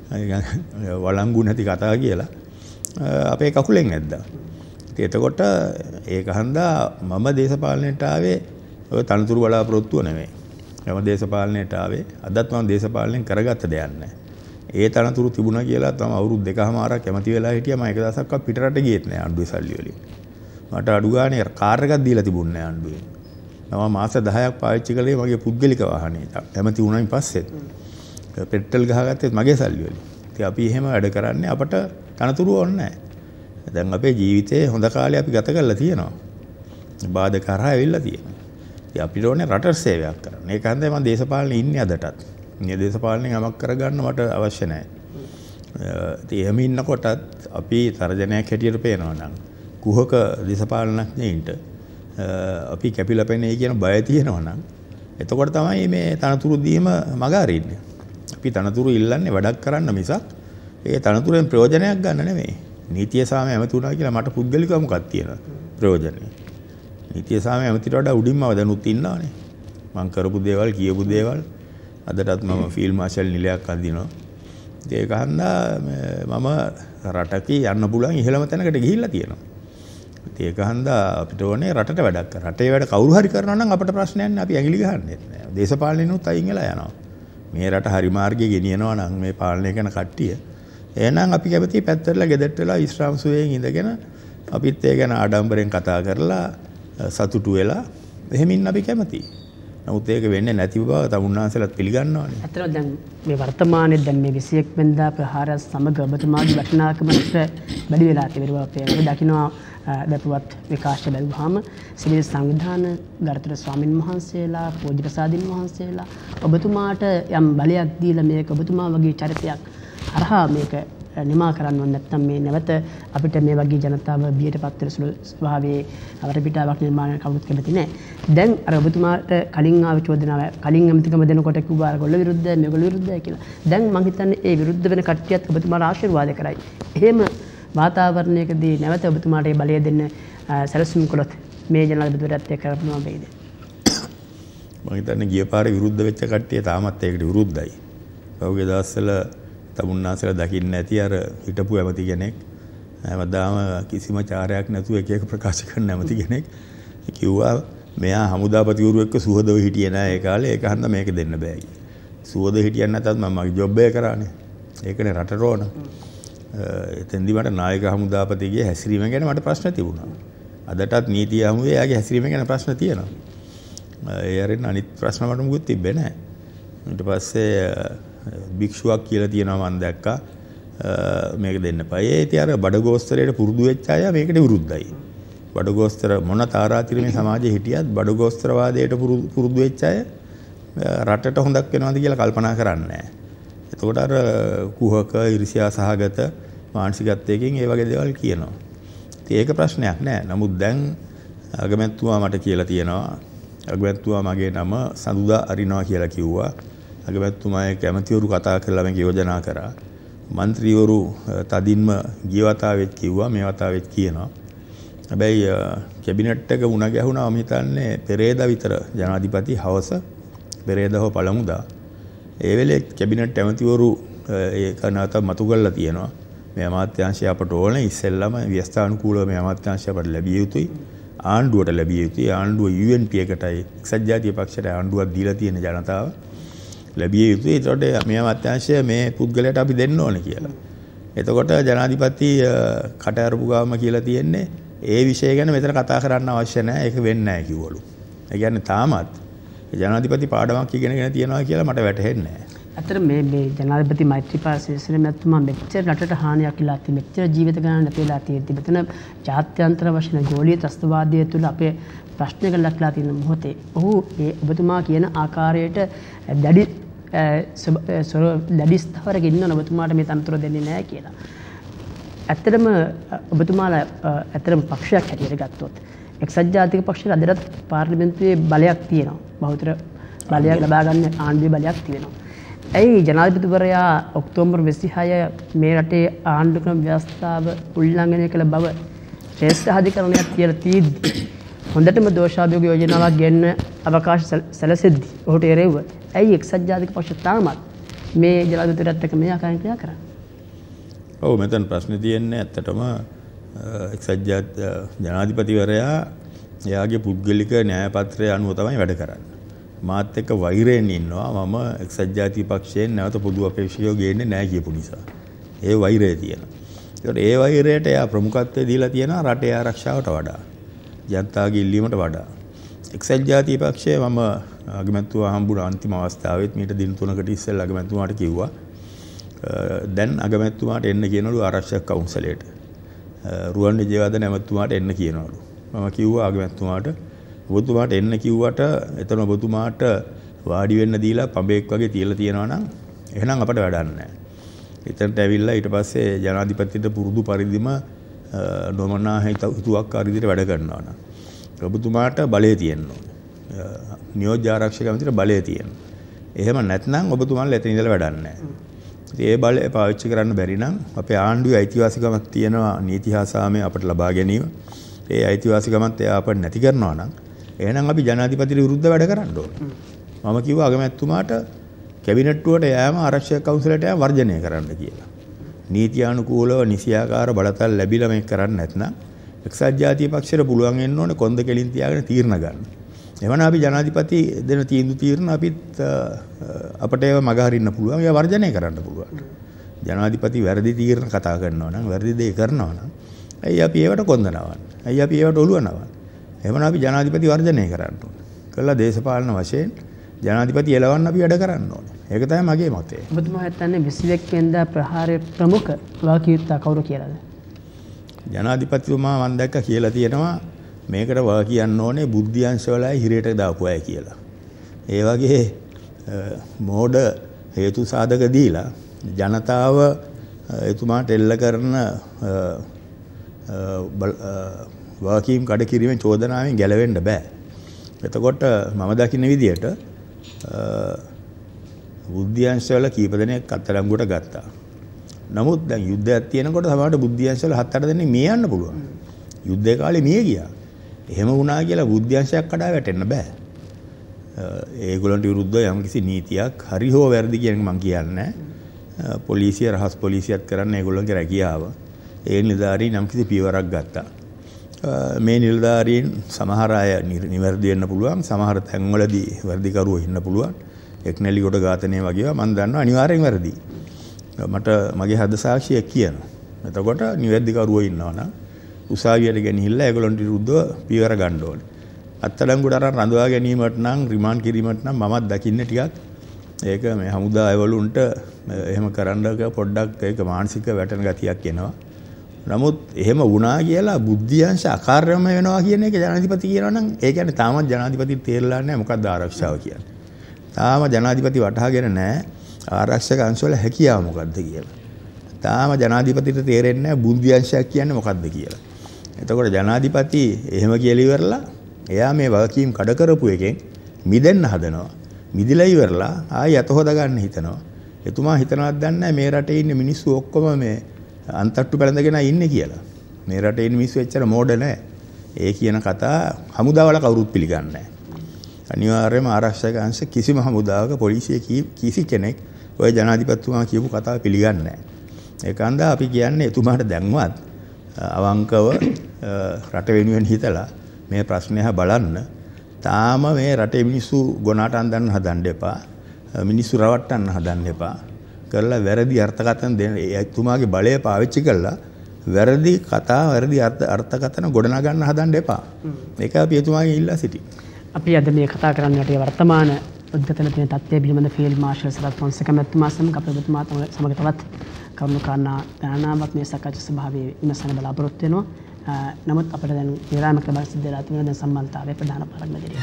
වළංගු නැති කතා කියලා අපේ කකුලෙන් ඇද්දා. ඉතින් එතකොට ඒක හන්දා මම දේශපාලනයට ආවේ ඔය තනතුරු බලාපොරොත්තුව නෙමෙයි. මම දේශපාලනයට ආවේ අදත් මම දේශපාලනයෙන් කරගත්ත දෙයක් නැහැ. ඒ තනතුරු තිබුණා කියලා තමයි අවුරුදු 2කමාරක් කැමති වෙලා හිටියා. මම එක දවසක්වත් පිටරට ගියෙත් නෑ ආණ්ඩුවේ සල්ලි වලින්. මට අඩු ගානේ කාර් එකක් දීලා තිබුණේ නෑ ආණ්ඩුවේ. මම මාස 10ක් පාවිච්චි කළේ මගේ පුද්ගලික වාහනේ. කැමති වුණායින් පස්සෙත් පෙට්‍රල් ගහගත්තෙත් මගේ සල්ලි වලින්. ඉතින් අපි එහෙම වැඩ කරන්නේ අපට තනතුරු ඕනේ නෑ. දැන් අපේ ජීවිතේ හොඳ කාලේ අපි ගත කරලා තියෙනවා. බාධක කරා ඇවිල්ලා තියෙනවා. ඉතින් අපිට ඕනේ රටට සේවයක් කරන්න. ඒක හන්දේ මම දේශපාලනේ ඉන්නේ අදටත්. මේ දේශපාලනයෙන් යමක් කරගන්න මට අවශ්‍ය නැහැ. එහෙම ඉන්නකොටත් අපි තර්ජනයක් හැටියට පේනවා නම් කුහක දේශපාලනඥයින්ට අපි කැපිලා පෙනේ කියන බය තියෙනවා නම් එතකොට තමයි මේ තනතුරු දීම මග අරින්නේ. අපි තනතුරු ඉල්ලන්නේ වැඩක් කරන්න මිසක් ඒ තනතුරෙන් ප්‍රයෝජනයක් ගන්න නෙමෙයි. නීතිය සාමය ඇමති වුණා කියලා මට පුද්ගලිකව මොකක්ද තියෙනවා ප්‍රයෝජනෙ. නීතිය සාමය ඇමතිට වඩා උඩින්ම අවදනුත් ඉන්නවනේ. මම කරපු දේවල් කියපු දේවල් අදටත් මම ෆීල්ඩ් මාෂල් නිලයක් අඳිනවා. ඒක හන්දා මම රටක යන්න පුළුවන් ඉහළම තැනකට ගිහිල්ලා තියෙනවා. ඒක හන්දා අපිට ඕනේ රටට වැඩක් කරන්න. රටේ වැඩ කවුරු හරි කරනවා නම් අපිට ප්‍රශ්නයක් නෑ. අපි ඇඟිලි ගහන්නේ නෑ. දේශපාලනිනුත් අයින් වෙලා යනවා. මේ රට හරි මාර්ගයේ ගෙනියනවා නම් මේ පාලනය කරන කට්ටිය. එහෙනම් අපි කැමති පැත්තටලා ගෙදරට වෙලා විශ්‍රාම සුවයෙන් ඉඳගෙන අපිත් ඒ ගැන ආඩම්බරෙන් කතා කරලා සතුටු වෙලා එහෙම ඉන්න අපි කැමතියි. නමුත් ඒක වෙන්නේ නැති බව තමුන්නාන්සලත් පිළිගන්නවානේ. ඇත්තටම දැන් මේ වර්තමානයේ දැන් මේ 21 වෙනිදා ප්‍රහාරය සමග ඔබතුමාගේ වටිනාකමට වැඩි වෙලා තිබෙනවා අපේ. අපි දකිනවා දපුවත් විකාශය බැලුවාම සිවිල් සංවිධාන ගරුතර ස්වාමින් වහන්සේලා පූජ්‍ය ප්‍රසාදින් වහන්සේලා ඔබතුමාට යම් බලයක් දීලා මේක ඔබතුමා වගේ චරිතයක් අරහා මේක නිමා කරන්න ඕනේ. නැත්නම් මේ නැවත අපිට මේ වගේ ජනතාව බියට පත් වෙන සුළු ස්වභාවයේ වටපිටාවක් නිර්මාණය කවුරුත් කැමති නැහැ. දැන් අර ඔබතුමාට කලින් ආව චෝදනාව කලින් ඇමතිකම දෙනකොට කිව්වා අරගොල්ල විරුද්ධයි මේගොල්ල විරුද්ධයි කියලා. දැන් මම හිතන්නේ ඒ විරුද්ධ වෙන කට්ටියත් ඔබතුමාට ආශිර්වාද කරයි. එහෙම වාතාවරණයකදී නැවත ඔබතුමාට ඒ බලය දෙන්න සැලසුම් කළොත් මේ ජනාධිපතිවරයාත් එක්ක කරපුවා වේද? මම හිතන්නේ ගිය පාරේ විරුද්ධ වෙච්ච කට්ටිය තාමත් ඒකට විරුද්ධයි. පහුගිය දවස්වල තමුන්නාන්සලා දකින්න නැති අර හිටපු ඇමති කෙනෙක් හැමදාම කිසිම චාරයක් නැතුව එක එක ප්‍රකාශ කරන ඇමති කෙනෙක් කිව්වා මෙයා හමුදාපතිවරු එක්ක සුහදව හිටියේ නෑ ඒ කාලේ. ඒක හන්ද මේක දෙන්න බෑ කියලා. සුහද හිටියන් නැතත් මම මගේ ජොබ් එක කරානේ. ඒකනේ රටට ඕන. එතෙන්දි මට නායක හමුදාපතිගේ හැසිරීම ගැන මට ප්‍රශ්න තිබුණා. අදටත් නීතිය හමුවේ එයාගේ හැසිරීම ගැන ප්‍රශ්න තියෙනවා. ඒ අරින් අනිත් ප්‍රශ්න මට මුකුත් තිබ්බේ නෑ. ඊට පස්සේ භික්ෂුවක් කියලා තියෙනවා මම දැක්කා මේක දෙන්න එපා. ඒ ඉතින් අර බඩගෝස්තරයට පුරුදු වෙච්ච අය මේකට විරුද්ධයි. බඩගෝස්තර මොන තාරාතිරමේ සමාජයේ හිටියත් බඩගෝස්තරවාදයට පුරුදු වෙච්ච අය රටට හොඳක් වෙනවද කියලා කල්පනා කරන්නේ නැහැ. එතකොට අර කුහක ඉරිසියා සහගත මානසිකත්වයකින් ඒ වගේ දේවල් කියනවා. ඉතින් ඒක ප්‍රශ්නයක් නෑ. නමුත් දැන් අගමැතිතුමා මට කියලා තියෙනවා අගමැතිතුමා මගේ නම සඳුදා අරිනවා කියලා කිව්වා. අගමැතිතුමාගේ කැමතිවරු කතා කරලා මේක යෝජනා කරා. മന്ത്രിවරු තදින්ම ගිය වතාවෙත් කිව්වා මේ වතාවෙත් කියනවා. හැබැයි කැබිනට් එක වුණ ගැහුණා මම හිතන්නේ පෙරේදා විතර ජනාධිපති හවස පෙරේදා හෝ පළමුදා ඒ වෙලේ කැබිනට් ඇමතිවරු ඒක නැවත මතු කරලා තියෙනවා. මේ අමාත්‍යාංශය අපට ඕනේ ඉස්සෙල්ලාම ව්‍යවස්ථානුකූලව මේ අමාත්‍යාංශය අපට ලැබිය යුතුයි. ආණ්ඩුවට ලැබිය යුතුයි. ආණ්ඩුව UNP එකටයි එක්සත් ජාතික පක්ෂයට ආණ්ඩුවක් දීලා තියෙන ජනතාව ලැබිය යුතුයි. ඒතකොට මේ අමාත්‍යාංශය මේ පුද්ගලයාට අපි දෙන්න ඕනේ කියලා. එතකොට ජනාධිපති කට අරපු ගාම කියලා තියෙන්නේ ඒ විෂය ගැන මෙතන කතා කරන්න අවශ්‍ය නැහැ. ඒක වෙන්නේ නැහැ කිව්වලු. ඒ කියන්නේ තාමත් ජනාධිපති පාඩමක් ඉගෙනගෙන තියනවා කියලා මට වැටහෙන්නේ නැහැ. අතර මේ ජනාධිපති මෛත්‍රීපාල සිරිසේන මැතිතුමා මෙච්චර රටට හානියක් කියලා තියෙන මෙච්චර ජීවිත ගණන් නැතිලා තියෙද්දි මෙතන ජාත්‍යන්තර වශයෙන් ගෝලීය ත්‍රස්තවාදය තුළ අපේ ප්‍රශ්නයකට ලක්ලා තියෙන මොහොතේ ඔහු ඒ ඔබතුමා කියන ආකාරයට දැඩි ස්ථාවරක ඉන්න ඔබතුමාට මේ තනතුර දෙන්නේ නැහැ කියලා. ඇත්තටම ඔබතුමාලා ඇත්තටම පක්ෂයක් හැටියට ගත්තොත් එක්සත් ජාතික පක්ෂයට අදටත් පාර්ලිමේන්තුවේ බලයක් තියෙනවා. බහුතර බලයක් ලබා ගන්න ආණ්ඩුවේ බලයක් තියෙනවා. ඇයි ජනාධිපතිවරයා ඔක්තෝබර් 26 මේ රටේ ආණ්ඩු ක්‍රම ව්‍යවස්ථාව උල්ලංඝනය කළ බව ශ්‍රේෂ්ඨ අධිකරණයක් කියලා තියෙද්දි හොඳටම දෝෂාභියෝග යෝජනාවක් ගෙන්න අවකාශ සැලසෙද්දි ඔහුට එරෙව්ව ඇයි එක්සත් ජාතික පක්ෂ තාමත් මේ ජනාධිපතිවරයාත් එක්ක මේ ආකාරයෙන් ක්‍රියා කරන්නේ? ඔව් මෙතන ප්‍රශ්නේ තියෙන්නේ ඇත්තටම එක්සත් ජනාධිපතිවරයා එයාගේ පුද්ගලික න්‍යාය පත්‍රය අනුව තමයි වැඩ කරන්නේ. මාත් එක්ක වෛරයෙන් ඉන්නවා මම එක්සත් ජාතික පක්ෂයෙන් නැවත පොදු අපේක්ෂකයෝ ගේන්නේ නැහැ කියපු නිසා. ඒ වෛරය තියෙනවා. ඒකට ඒ වෛරයට එයා ප්‍රමුඛත්වය දීලා තියෙනවා රටේ ආරක්ෂාවට වඩා. ජනතාවගේ ඉල්ලීමට වඩා. එක්සත් ජාතික පක්ෂය මම අගමැතිතුමා හම්බුන අන්තිම අවස්ථාවෙත් මීට දින 3කට ඉස්සෙල්ලා අගමැතිතුමාට කිව්වා දැන් අගමැතිතුමාට එන්න කියනවලු ආරක්ෂක කවුන්සලයට. රුවන් විජේවර්ධන ඇමතිතුමාට එන්න කියනවලු. මම කිව්වා අගමැතිතුමාට ඔබතුමාට එන්න කිව්වට එතන ඔබතුමාට වාඩි වෙන්න දීලා පඹෙක් වගේ තියලා තියෙනවා නම් එහෙනම් අපිට වැඩක් නැහැ. එතනට ඇවිල්ලා ඊට පස්සේ ජනාධිපතිට පුරුදු පරිදිම නොමනා හිතුවක්කාර විදිහට වැඩ කරනවා නම් ඔබතුමාට බලය තියෙන්න ඕනේ. නියෝජ්‍ය ආරක්ෂක ඇමතිට බලය තියෙන්න. එහෙම නැත්නම් ඔබතුමාලා එතන ඉඳලා වැඩක් නැහැ. ඒ බලය පාවිච්චි කරන්න බැරි නම් අපේ ආණ්ඩුවේ අයිතිවාසිකමක් තියෙනවා නීති හා සාමය අපට ලබා ගැනීම. ඒ අයිතිවාසිකමත් එයා අපට නැති කරනවා නම් එහෙනම් අපි ජනාධිපතිට විරුද්ධව වැඩ කරන්න ඕනේ. මම කිව්වා අගමැතිතුමාට කැබිනට්ටුවට යෑම ආරක්ෂක කවුන්සිලට යෑම වර්ජනය කරන්න කියලා. නීතියානුකූලව නිසියාකාර බලතල් ලැබිලා මේක කරන්නේ නැත්නම් එක්සත් ජාතික පක්ෂයට පුළුවන් වෙන්න ඕනේ කොන්ද කෙලින් තියාගෙන තීරණ ගන්න. එවනම් අපි ජනාධිපති දෙන තීරණ අපිත් අපට ඒව මගහරින්න පුළුවන්. ඒවා වර්ජනය කරන්න පුළුවන්. ජනාධිපති වැරදි තීරණ කතා කරනවා නම් වැරදි දේ කරනවා නම් ඇයි අපි ඒවට කොන්ද නවන්නේ? ඇයි අපි ඒවට ඔළුව නවන්නේ? එවනම් අපි ජනාධිපති වර්ජනය කරන්න ඕනේ. කළා දේශපාලන වශයෙන් ජනාධිපති එලවන්න අපි වැඩ කරන්න ඕනේ. ඒක තමයි මගේ මතය. ඔබතුමා හිතන්නේ 21 වෙනිදා ප්‍රහාරයේ ප්‍රමුඛ වාකියුත්තා කවුරු කියලාද? ජනාධිපතිතුමා මම දැක්ක කියලා තියෙනවා මේකට වා කියන්න ඕනේ බුද්ධියංශවලයි හිරේට දාපු අය කියලා. ඒ වගේ මෝඩ හේතු සාධක දීලා ජනතාව එතුමාට එල්ල කරන වාකීම් කඩ කිරීමේ චෝදනාවෙන් ගැලවෙන්න බෑ. එතකොට මම දකින්න විදියට බුද්ධියංශවල කීප දෙනෙක් අත්අඩංගුවට ගත්තා. නමුත් දැන් යුද්ධයක් තියෙනකොට සමහරට බුද්ධියංශවල 7-8 දෙනෙක් මිය යන්න පුළුවන්. යුද්ධේ කාලේ මිය ගියා. එහෙම වුණා කියලා බුද්ධියංශයක් කඩා වැටෙන්න බෑ. ඒගොල්ලන්ට විරුද්ධව යම්කිසි නීතියක් හරි හෝ වැරදි කියන එක මම කියන්නේ නැහැ. පොලිසිය රහස් පොලිසියත් කරන්නේ ඒගොල්ලන්ගේ රැකියාව. ඒ නිලධාරීන් යම්කිසි පියවරක් ගත්තා. මේ නිලධාරීන් සමහර අය නිවැරදි වෙන්න පුළුවන්. සමහර තැන්වලදී වැරදිකරුවෝ ඉන්න පුළුවන්. එක්නැලිගොඩ ඝාතනය වගේ මම දන්නවා අනිවාර්යෙන් වැරදි. මට මගේ හද සාක්ෂියක් කියනවා. එතකොට නිවැරදිකරුවෝ ඉන්නවනම් උසාවියට ගෙනහිල්ලා ඒගොල්ලන්ට විරුද්ධව පියවර ගන්න ඕනේ. අත්අඩංගුවට අරන් රඳවා ගැනීමට නම් රිමාන්ඩ් කිරීමට නම් මමත් දකින්න ටිකක් ඒක මේ හමුදා අයවලුන්ට එහෙම කරන්න පොඩ්ඩක් ඒක මානසික වැටෙන ගතියක් එනවා. නමුත් එහෙම වුණා කියලා බුද්ධියංශ අකාර්යම වෙනවා කියන එක ජනාධිපති කියනවා නම් ඒ කියන්නේ තාමත් ජනාධිපතිට තේරෙලා නැහැ මොකක්ද ආරක්ෂාව කියන්නේ. තාම ජනාධිපති වටහාගෙන නැහැ ආරක්ෂක අංශවල හැකියාව මොකක්ද කියලා. තාම ජනාධිපතිට තේරෙන්නේ නැහැ බුද්ධියංශයක් කියන්නේ මොකක්ද කියලා. එතකොට ජනාධිපති එහෙම කියලා ඉවරලා එයා මේ වගකීම් කඩ කරපු එකෙන් මිදෙන්න හදනවා. මිදිලා ඉවරලා ආයෙ යත හොද ගන්න හිතනවා. එතුමා හිතනවත් දන්නේ මේ රටේ ඉන්න මිනිස්සු ඔක්කොම මේ අන්තට්ටු පැලඳගෙන ඉන්නේ කියලා. මේ රටේ ඉන්න මිනිස්සු එච්චර මෝඩ නැහැ. ඒ කියන කතා හමුදාවල කවුරුත් පිළිගන්නේ නැහැ. අනිවාර්යයෙන්ම ආරක්ෂක අංශ කිසිම හමුදාවක පොලිසිය කිසි කෙනෙක් ඔය ජනාධිපතිතුමා කියපු කතාව පිළිගන්නේ නැහැ. ඒකන්ද අපි කියන්නේ එතුමාට දැන්වත් අවංකව රට වෙනුවෙන් හිතලා මේ ප්‍රශ්නය බලන්න. තාම මේ රටේ මිනිස්සු ගොනාට අඳන්න හදන්න එපා. මිනිස්සු රවට්ටන්න හදන්න එපා. කරලා වැරදි අර්ථකථන දෙන්න එතුමාගේ බලය පාවිච්චි කරලා වැරදි කතා වැරදි අර්ථකථන ගොඩනගා ගන්න හදන්න එපා. ඒක අපි එතුමාගෙන් ඉල්ලා සිටිනවා. අපි අද මේ කතා කරන්නේ රටේ වර්තමාන උද්ගතන තියෙන තත්ත්වය පිළිබඳ ෆීල්ඩ් මාර්ෂල් සරත් ෆොන්සේකා මැතිතුමා සමග අපේ ඔබතුමා සමග තවත් කරුණු කාරණා ගණනාවක් මේ සාකච්ඡා සභාවේ විමසන්න බලාපොරොත්තු වෙනවා. නමුත් අපිට දැන් විරාමයක ලබා සිද්ධ වෙලා තියෙන දැන් සම්බන්ධතාවයේ ප්‍රධාන පාරක් මැදිරිය.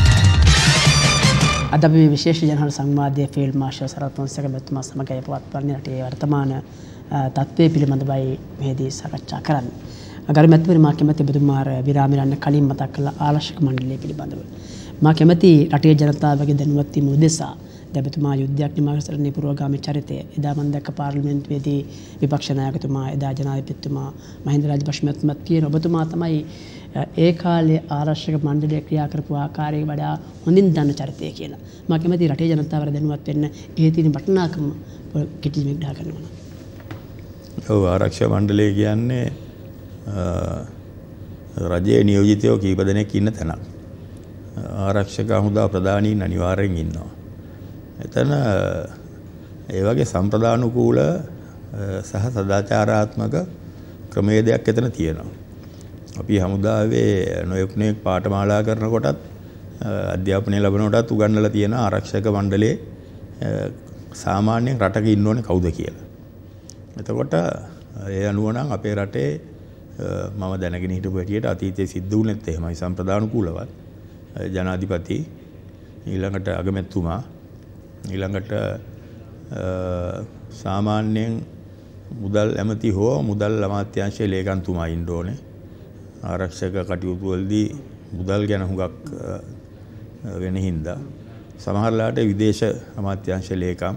අද අපි මේ විශේෂ ජනහල් සංවාදයේ ෆීල්ඩ් මාර්ෂල් සරත් ෆොන්සේකා මැතිතුමා සමග පවත්වන්නේ රටේ වර්තමාන තත්ත්වය පිළිබඳවයි මෙහිදී සාකච්ඡා කරන්නේ. ගරු මැතිවරණය මා කැමැති ඔබතුමා විරාමයෙන් කලින් මතක් කළ ආරක්ෂක මණ්ඩලය පිළිබඳව. මා කැමැති රටේ ජනතාවගේ දැනුවත් වීම උදෙසා දැබතුමා යුද්ධයක් නිමා කරන පුරෝගාමී චරිතය එදා මම දැක්ක පාර්ලිමේන්තුවේදී විපක්ෂ නායකතුමා එදා ජනාධිපතිතුමා මහින්ද රාජපක්ෂ මැතිතුමාත් කියන ඔබතුමා තමයි ඒ කාලේ ආරක්ෂක මණ්ඩලය ක්‍රියා කරපු ආකාරය වඩා හොඳින් දන්න චරිතය කියලා. මා කැමැති රටේ ජනතාවට දැනුවත් වෙන්න ඒ තියෙන වටිනාකම කිටි විග්‍රහ කරනවා. ඔව් ආරක්ෂක මණ්ඩලය කියන්නේ රජයේ නියෝජිතයෝ කීප දෙනෙක් ඉන්න තැනක්. ආරක්ෂක හමුදා ප්‍රධානීන් අනිවාර්යෙන් ඉන්නවා. එතන ඒ වගේ සම්ප්‍රදානුකූල සහ සදාචාරාත්මක ක්‍රමවේදයක් එතන තියෙනවා. අපි හමුදාවේ නොයෙක් පාඨමාලා කරනකොටත් අධ්‍යාපනය ලැබනකොටත් උගන්වලා තියෙන ආරක්ෂක මණ්ඩලයේ සාමාන්‍යයෙන් රටක ඉන්න ඕනේ කවුද කියලා. එතකොට ඒ අනුව නම් අපේ රටේ මම දැනගෙන හිටපු හැටියට අතීතයේ සිද්ධ වුණෙත් එහෙමයි සම්ප්‍රදානුකූලවත්. ජනාධිපති ඊළඟට අගමැතිතුමා ඊළඟට සාමාන්‍යයෙන් මුදල් ඇමති හෝ මුදල් අමාත්‍යාංශයේ ලේකම්තුමා ඉන්න ඕනේ. ආරක්ෂක කටයුතු වලදී මුදල් ගැන හුඟක් වෙන හින්දා සමහරලාට විදේශ අමාත්‍යාංශ ලේකම්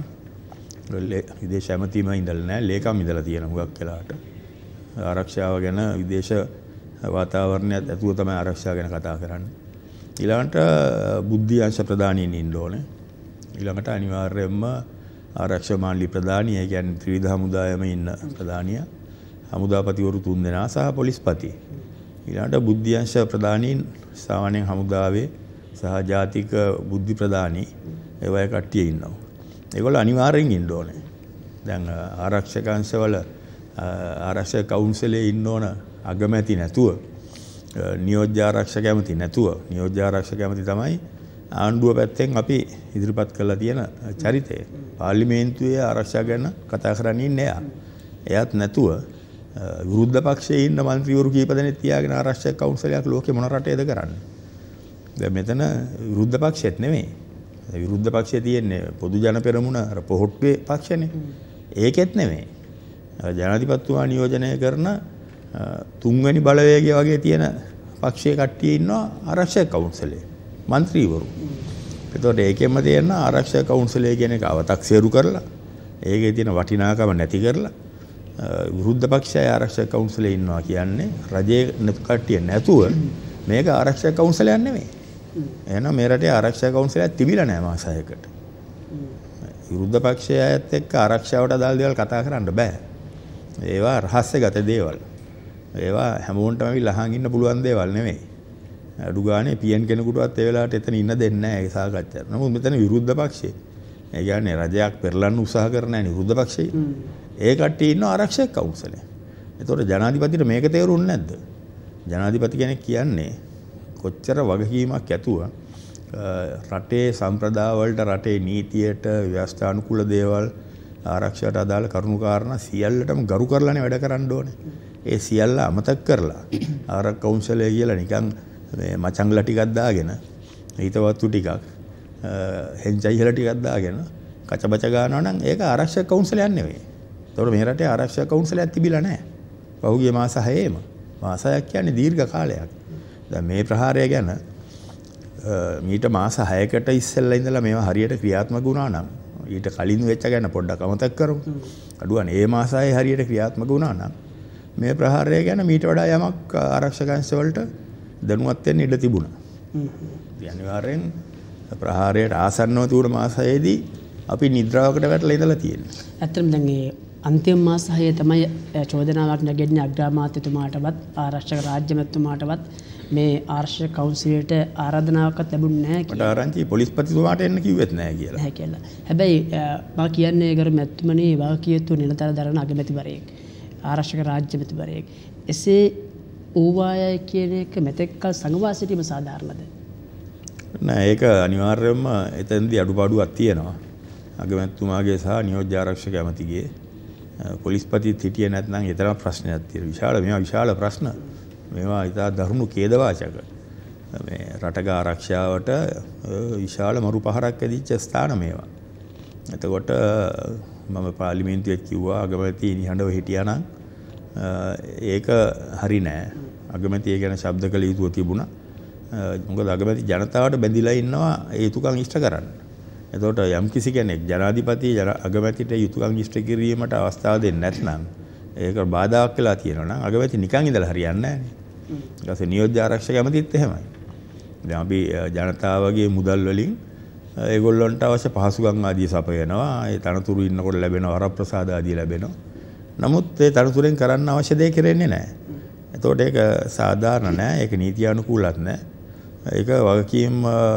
විදේශ ඇමතිම ඉඳලා නැහැ ලේකම් ඉඳලා තියෙන හුඟක් වෙලාට ආරක්ෂාව ගැන විදේශ වාතාවරණයත් ඇතුව තමයි ආරක්ෂාව ගැන කතා කරන්නේ. ඊළඟට බුද්ධි අංශ ප්‍රධානීන් ඉන්න ඕනේ. ඊළඟට අනිවාර්යයෙන්ම ආරක්ෂක මාණ්ඩල ප්‍රධානී, ඒ කියන්නේ ත්‍රිවිධ හමුදායම ඉන්න ප්‍රධානියා, හමුදාපතිවරු 3 දෙනා සහ පොලිස්පති. ඊළඟට බුද්ධි අංශ ප්‍රධානීන් සාමාන්‍යයෙන් හමුදාවේ සහ ජාතික බුද්ධි ප්‍රධානී ඒවයි කට්ටිය ඉන්නවා. ඒගොල්ලෝ අනිවාර්යෙන් ඉන්න ඕනේ. දැන් ආරක්ෂක අංශවල ආරක්ෂක කවුන්සිලේ ඉන්න ඕන අගමැති නැතුව, නියෝජ්‍ය ආරක්ෂක ඇමති නැතුව, නියෝජ්‍ය ආරක්ෂක ඇමති තමයි ආණ්ඩුව පැත්තෙන් අපි ඉදිරිපත් කරලා තියෙන චරිතය. පාර්ලිමේන්තුවේ ආරක්ෂා ගැන කතා කරන්නේ ඉන්නේ එයා. එයාත් නැතුව විරුද්ධ පක්ෂයේ ඉන්න മന്ത്രിවරු කීප දෙනෙක් තියාගෙන ආරක්ෂක කවුන්සිලයක් ලෝකේ මොන රටේද කරන්නේ? දැන් මෙතන විරුද්ධ පක්ෂෙත් නෙමෙයි. විරුද්ධ පක්ෂයේ තියෙන්නේ පොදු ජන පෙරමුණ අර පොහොට්ටුවේ පක්ෂනේ. ඒකෙත් නෙමෙයි. ජනාධිපතිතුමා නියෝජනය කරන තුන්වෙනි බලවේගය වගේ තියෙන පක්ෂයේ කට්ටිය ඉන්නවා ආරක්ෂක කවුන්සිලේ മന്ത്രിවරු. ඒතකොට ඒකෙන්ම තියෙන ආරක්ෂක කවුන්සිලේ කියන එක අව탁සේරු කරලා ඒකේ තියෙන වටිනාකම නැති කරලා විරුද්ධ පක්ෂය ආරක්ෂක කවුන්සිලේ ඉන්නවා කියන්නේ රජයේ කට්ටිය නැතුව මේක ආරක්ෂක කවුන්සිලයක් නෙමෙයි. එහෙනම් මේ රටේ ආරක්ෂක කවුන්සිලයක් තිබිලා නැහැ මාස 6කට. විරුද්ධ පක්ෂය අයත් එක්ක ආරක්ෂාවට අදාළ දේවල් කතා කරන්න බෑ. ඒවා රහස්‍යගත දේවල්. ඒවා හැමෝටම ඇවිල්ලා අහන් ඉන්න පුළුවන් දේවල් නෙමෙයි. අඩු ගානේ පීඑන් කෙනෙකුටවත් ඒ වෙලාවට එතන ඉන්න දෙන්නේ නැහැ ඒ සාකච්ඡාවට. නමුත් මෙතන විරුද්ධ පක්ෂේ. ඒ කියන්නේ රජයක් පෙරලන්න උත්සාහ කරන නැහැ විරුද්ධ පක්ෂේ. ඒ කට්ටිය ඉන්න ආරක්ෂක කවුන්සිලේ. ඒතකොට ජනාධිපතිට මේක තේරුන්නේ නැද්ද? ජනාධිපති කෙනෙක් කියන්නේ කොච්චර වගකීමක් ඇතුව රටේ සම්ප්‍රදාය වලට, රටේ නීතියට, ව්‍යවස්ථානුකූල දේවල්, ආරක්ෂාවට අදාළ කරුණු කාරණා සියල්ලටම ගරු කරලානේ වැඩ කරන්න ඕනේ. ඒ සියල්ල අමතක කරලා ආරක්ෂක කවුන්සිලය කියලා නිකන් මේ මචංගලා ටිකක් දාගෙන, හිතවත්තු ටිකක්, හෙන්චයිහල ටිකක් දාගෙන කචබච ගන්නවා නම් ඒක ආරක්ෂක කවුන්සිලයක් නෙවෙයි. ඒතකොට මේ රටේ ආරක්ෂක කවුන්සිලයක් තිබිලා නැහැ. පහුගිය මාස 6ේම. මාස 6ක් කියන්නේ දීර්ඝ කාලයක්. දැන් මේ ප්‍රහාරය ගැන මීට මාස 6කට ඉස්සෙල්ලා ඉඳලා මේවා හරියට ක්‍රියාත්මක වුණා නම් ඊට කලින් වෙච්ච ගැන පොඩ්ඩක් අමතක කරමු. අඩුවනේ මේ මාස 6 හරියට ක්‍රියාත්මක වුණා නම් මේ ප්‍රහාරය ගැන මීට වඩා යමක් ආරක්ෂක අංශ වලට දැනුවත් වෙන්න ඉඩ තිබුණා. අනිවාර්යෙන් ප්‍රහාරයට ආසන්නව තිබුණ මාස 6ේදී අපි නිද්‍රාවකට වැටලා ඉඳලා තියෙනවා. ඇත්තටම දැන් මේ අන්තිම මාස 6 තමයි චෝදනාවක් නැගෙන්නේ අග්‍රාමාත්‍යතුමාටවත් ආරක්ෂක රාජ්‍ය මැතිතුමාටවත් මේ ආරක්ෂක කවුන්සිලයට ආරාධනාවක්වත් ලැබුණේ නැහැ කියලා. මට ආරංචි පොලිස්පතිතුමාට එන්න කිව්වෙත් නැහැ කියලා. නැහැ කියලා. හැබැයි මම කියන්නේ ගරු මැතිතුමනි වාකියතු නිලතර දරන අගමැතිවරයෙක්. ආරක්ෂක රාජ්‍ය මැතිවරයෙක්. එසේ ඕවායයි කියන එක මෙතෙක්කල් සංගවා සිටීම සාධාරණද? නෑ, ඒක අනිවාර්යයෙන්ම එතනදී අඩුපාඩුවක් තියෙනවා. අගමැතිතුමාගේ සහ නියෝජ්‍ය ආරක්ෂක ඇමතිගේ පොලිස්පතිත් හිටියේ නැත්නම් ඊතරම් ප්‍රශ්නයක් තියෙනවා. මේවා විශාල ප්‍රශ්න. මේවා ඉතා දරුණු ඛේදවාචක. මේ රටක ආරක්ෂාවට විශාල මරු පහරක් ඇදිච්ච ස්ථාන මේවා. එතකොට මම පාර්ලිමේන්තුවේ කිව්වා අගමැති නිහඬව හිටියා නම් ඒක හරි නෑ. අගමැතිය ගැන ශබ්ද කළ යුතුව තිබුණා. මොකද අගමැති ජනතාවට බැඳිලා ඉන්නවා ඒ යුතුයකම් ඉෂ්ට කරන්න. එතකොට යම් කිසි කෙනෙක් ජනාධිපති අගමැතිට යුතුයකම් ඉෂ්ට කිරීමට අවස්ථාව දෙන්නේ නැත්නම් ඒක බාධාවක් වෙලා තියෙනවා නම් අගමැති නිකන් ඉඳලා හරියන්නේ නැහැ නේ. ඊට පස්සේ නියෝජ්‍ය ආරක්ෂක ඇමතිත් එහෙමයි. දැන් අපි ජනතාවගේ මුදල් වලින් ඒගොල්ලන්ට අවශ්‍ය පහසුකම් ආදී සපයනවා. ඒ තනතුරු ඉන්නකොට ලැබෙන වරප්‍රසාද ආදී ලැබෙනවා. නමුත් ඒ තනතුරෙන් කරන්න අවශ්‍ය දේ කෙරෙන්නේ නැහැ. එතකොට ඒක සාධාරණ නැහැ. ඒක නීති අනුකූලත් නැහැ. ඒක වගකීම්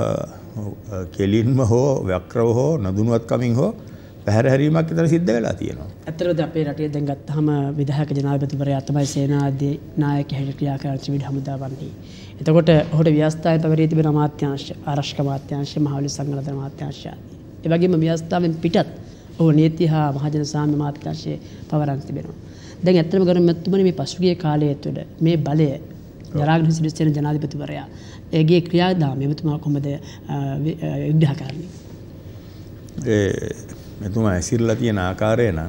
කෙලින්ම හෝ වක්‍රව හෝ නදුනුවත්කමින් හෝ පැහැර හැරීමක් විතර සිද්ධ වෙලා තියෙනවා. ඇත්තටම අපේ රටේ දැන් ගත්තාම විධායක ජනාධිපතිවරයා තමයි සේනාධි නායකයෙක් හැටියට ක්‍රියා කරන ත්‍රිවිධ හමුදාවන්හි. එතකොට ඔහුට ව්‍යවස්ථාවේ පැවරී තිබෙන අමාත්‍යාංශ, ආරක්ෂක අමාත්‍යාංශ, මහවැලි සංඝරත්න අමාත්‍යාංශ. ඒ වගේම ව්‍යවස්ථාවෙන් පිටත් ඔහු නීති හා මහජන සාම්‍ය අමාත්‍යාංශයේ පවරන් තිබෙනවා. දැන් ඇත්තටම ගරු මැතිතුමනි මේ පසුගිය කාලයේ තුළ මේ බලය දරාගෙන සිටින ජනාධිපතිවරයා ඒගේ ක්‍රියාදාමය මෙතුමා කොහොමද විග්‍රහ කරන්නේ? මෙතුමා ඇසිරලා තියෙන ආකාරය නම්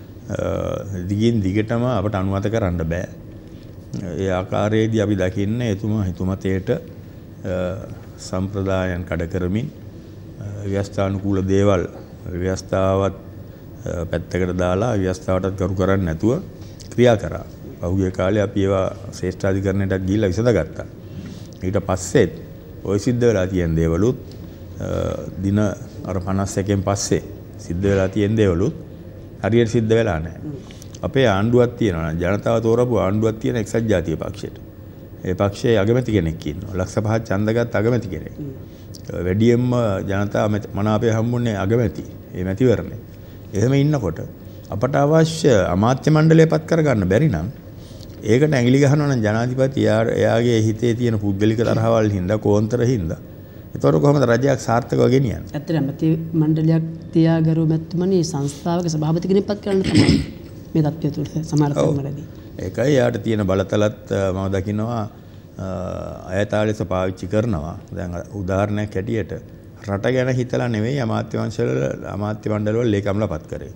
දිගින් දිගටම අපට අනුමත කරන්න බෑ. ඒ ආකාරයේදී අපි දකින්නේ එතුමා හිතුමතේට සම්ප්‍රදායන් කඩ කරමින් ව්‍යවස්ථානුකූල දේවල් ව්‍යවස්ථාවත් පැත්තකට දාලා ව්‍යවස්ථාවටත් කරු කරන්නේ නැතුව ක්‍රියා කරා. පහුගිය කාලේ අපි ඒවා ශ්‍රේෂ්ඨාධිකරණයටත් ගිහිල්ලා විසඳගත්තා. ඊට පස්සෙත් ওই සිද්ධ වෙලා තියෙන දේවලුත් දින අර 51න් පස්සේ සිද්ධ වෙලා තියෙන දේවලුත් හරියට සිද්ධ වෙලා නැහැ. අපේ ආණ්ඩුවක් තියෙනවා ජනතාව තෝරපු ආණ්ඩුවක් තියෙන එක්සත් ජාතික පක්ෂයට. ඒ පක්ෂයේ අගමැති කෙනෙක් ඉන්නවා. ලක්ෂ 5ක් ඡන්දගත් අගමැති කෙනෙක්. වැඩියෙන්ම ජනතාව මනාපය හම්බුනේ අගමැති. ඒ මැතිවරණේ. එහෙම ඉන්නකොට අපට අවශ්‍ය අමාත්‍ය මණ්ඩලය පත් කරගන්න බැරි නම් ඒකට ඇඟිලි ගහනවා නම් ජනාධිපති එයාගේ හිතේ තියෙන පුද්ගලික තරහවල් හින්දා කෝන්තර හින්දා ඒතකොට කොහොමද රජයක් සාර්ථකව ගෙනියන්නේ? ඇත්තටම මැති මණ්ඩලයක් තියාගරු මැතිතුමනි සංස්ථාවක සභාපති කෙනෙක් පත් කරන්න තමයි මේ තත්ත්වය තුළ සමහර තැන්වලදී. ඒකයි යාට තියෙන බලතලත් මම දකිනවා අයතාලෙස පාවිච්චි කරනවා. දැන් උදාහරණයක් හැටියට රට ගැන හිතලා නෙවෙයි අමාත්‍ය මණ්ඩලවල ලේකම්ලා පත් කරේ.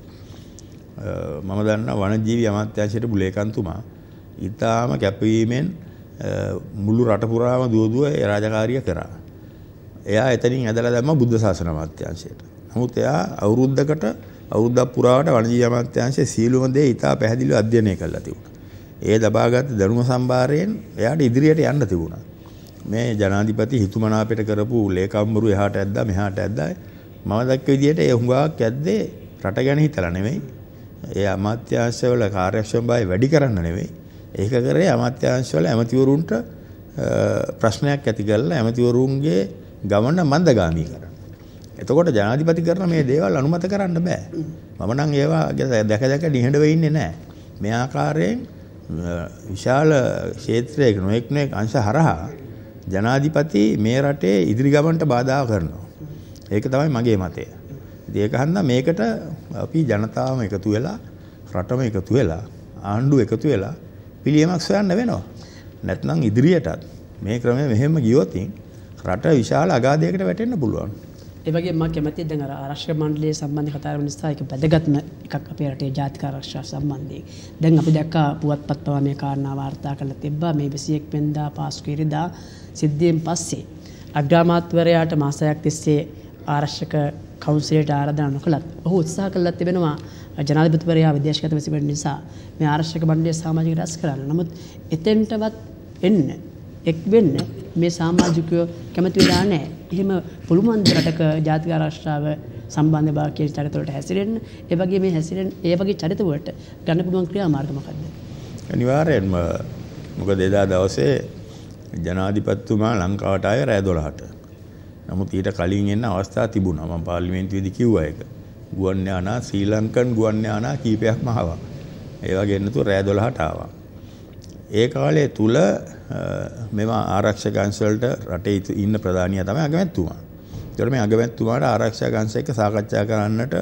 මම දන්නා වනජීවි අමාත්‍යාංශයට ලේකම්තුමා ඊටාම කැපවීමෙන් මුළු රට පුරාම දුවදුව ඒ රාජකාරිය කරා. එයා එතනින් ඇදලා දැම්ම බුද්ධ ශාසන අමාත්‍යාංශයට. නමුත් එයා අවුරුද්දක් පුරාවට වනජීවි අමාත්‍යාංශයේ සීලුම දේ ඊටා පැහැදිලිව අධ්‍යයනය කළා තිබුණා. ඒ ලබාගත් දැනුම සම්භාරයෙන් එයාට ඉදිරියට යන්න තිබුණා. මේ ජනාධිපති හිතුමනාපෙට කරපු ලේකම්වරු එහාට ඇද්දා මෙහාට ඇද්දා මම දැක්ක විදිහට ඒ හුඟක් ඇද්දේ රට ගැන හිතලා නෙවෙයි. ඒ අමාත්‍යාංශවල කාර්යක්ෂමභාවය වැඩි කරන්න නෙවෙයි. ඒක කරේ අමාත්‍යාංශවල ඇමතිවරුන්ට ප්‍රශ්නයක් ඇති කරලා ඇමතිවරුන්ගේ ගමන මන්දගාමී කරන්න. එතකොට ජනාධිපති කරන මේ දේවල් අනුමත කරන්න බෑ. මම නම් ඒවා දැක නිහඬ වෙන්නේ නැහැ. මේ ආකාරයෙන් විශාල ක්ෂේත්‍රයක නොඑක් අංශ හරහා ජනාධිපති මේ රටේ ඉදිරි ගමනට බාධා කරනවා. ඒක තමයි මගේ මතය. ඒක හන්දා මේකට අපි ජනතාවම එකතු වෙලා රටම එකතු වෙලා ආණ්ඩුව එකතු වෙලා පිළියමක් සොයන්න වෙනවා. නැත්නම් ඉදිරියටත් මේ ක්‍රමය මෙහෙම ගියොත් රට විශාල අගාධයකට වැටෙන්න පුළුවන්. ඒ වගේම මම කැමතියි දැන් අර ආරක්ෂක මණ්ඩලයේ සම්බන්ධ කතා කරන නිසා ඒක වැදගත්ම එකක් අපේ රටේ ජාතික ආරක්ෂා සම්බන්ධයෙන්. දැන් අපි දැක්කා පුවත්පත් පවා මේ කාරණා වාර්තා කරලා තිබ්බා මේ 21 වෙනිදා පාස්කු ඉරිදා සිද්ධියෙන් පස්සේ අග්‍රාමාත්‍යවරයාට මාසයක් තිස්සේ ආරක්ෂක කවුන්සිලයට ආරාධනා නොකළත් ඔහු උත්සාහ කළා තිබෙනවා ජනාධිපතිවරයා විදේශගත වෙන නිසා මේ ආරක්ෂක මණ්ඩලයේ සමාජික රැස් කරන්න. නමුත් එතෙන්ටවත් එන්න එක් වෙන්න මේ සමාජිකයෝ කැමති වෙලා නැහැ. එහෙම පුළුවන් රටක ජාතික ආරක්ෂාව සම්බන්ධ බව කියන චරිතවලට හැසිරෙන්න. ඒ වගේ මේ හැසිරෙන්න ඒ වගේ චරිතවලට ගන්න පුළුවන් ක්‍රියාමාර්ග මොකක්ද? අනිවාර්යෙන්ම මොකද එදා දවසේ ජනාධිපතිතුමා ලංකාවට ආවේ රෑ 12ට. නමුත් ඊට කලින් එන්න අවස්ථා තිබුණා. මම පාර්ලිමේන්තුවේදී කිව්වා ඒක. ගුවන් යානා ශ්‍රී ලංකන් ගුවන් යානා කීපයක්ම ආවා. ඒ වගේ නැතුව රෑ 12ට ආවා. ඒ කාලය තුල මෙම ආරක්ෂක අංශ වලට රටේ ඉන්න ප්‍රධානියා තමයි අගමැතිතුමා. ඒකට මේ අගමැතිතුමාට ආරක්ෂක අංශ එක්ක සාකච්ඡා කරන්නට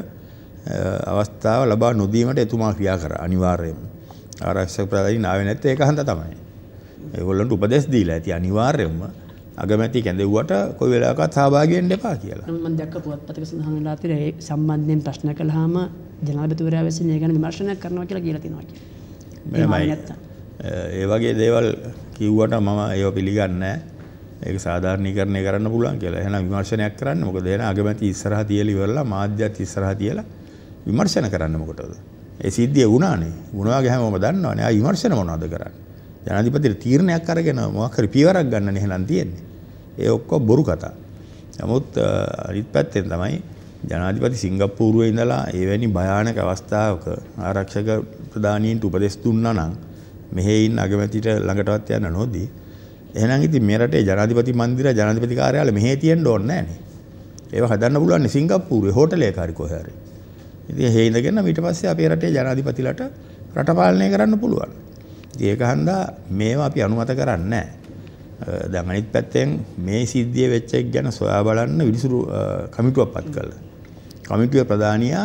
අවස්ථාව ලබා නොදීමට එතුමා ක්‍රියා කරා අනිවාර්යයෙන්ම. ආරක්ෂක ප්‍රධානී නාවේ නැත්තේ ඒක හන්ද තමයි. ඒගොල්ලන්ට උපදෙස් දීලා ඇති අනිවාර්යයෙන්ම අගමැති කැඳෙව්වට කොයි වෙලාවකවත් සහභාගී වෙන්න එපා කියලා. මම දැක්ක පුවත්පතක සඳහන් වෙලා තියෙන ඒ සම්බන්ධයෙන් ප්‍රශ්න කළාම ජනාධිපතිවරයා විසින් ඒ ගැන විමර්ශනයක් කරනවා කියලා තියෙනවා කියන්නේ. ඒ වගේ දේවල් කිව්වට මම ඒව පිළිගන්නේ නැහැ. ඒක සාධාරණීකරණය කරන්න පුළුවන් කියලා. එහෙනම් විමර්ශනයක් කරන්න. මොකද එහෙනම් අගමැති ඉස්සරහා තියලා ඉවරලා මාධ්‍යත් ඉස්සරහා තියලා විමර්ශන කරන්න මොකටද? ඒ සිද්ධිය වුණානේ. වුණා වගේ හැමෝම දන්නවනේ. ආ විමර්ශන මොනවද කරන්නේ? ජනාධිපතිට තීරණයක් අරගෙන මොකක් හරි පියවරක් ගන්න එහෙනම් තියෙන්නේ. ඒ ඔක්කොම බොරු කතා. නමුත් අනිත් පැත්තෙන් තමයි ජනාධිපති සිංගප්පූරුවේ ඉඳලා එවැනි භයානක අවස්ථාවක ආරක්ෂක ප්‍රධානීන්ට උපදෙස් දුන්නා නම් මෙහි ඉන්න අගමැතිට ළඟටවත් යන්න නොදී එහෙනම් ඉතින් මේ රටේ ජනාධිපති මන්දිරය ජනාධිපති කාර්යාලය මෙහි තියෙන්න ඕනේ නැහනේ. ඒව හදන්න පුළුවන් සිංගප්පූරුවේ හෝටලයක හරි කොහේ හරි. ඉතින් එහෙ ඉඳගෙන ඊට පස්සේ අපේ රටේ ජනාධිපතිලට රට පාලනය කරන්න පුළුවන්. ඉතින් ඒක හන්දා මේවා අපි අනුමත කරන්නේ නැහැ. දැන් අනිත් පැත්තෙන් මේ සිද්ධිය වෙච්ච එක ගැන සොයා බලන්න විනිසුරු කමිටුවක් පත් කළා. කමිටුවේ ප්‍රධානියා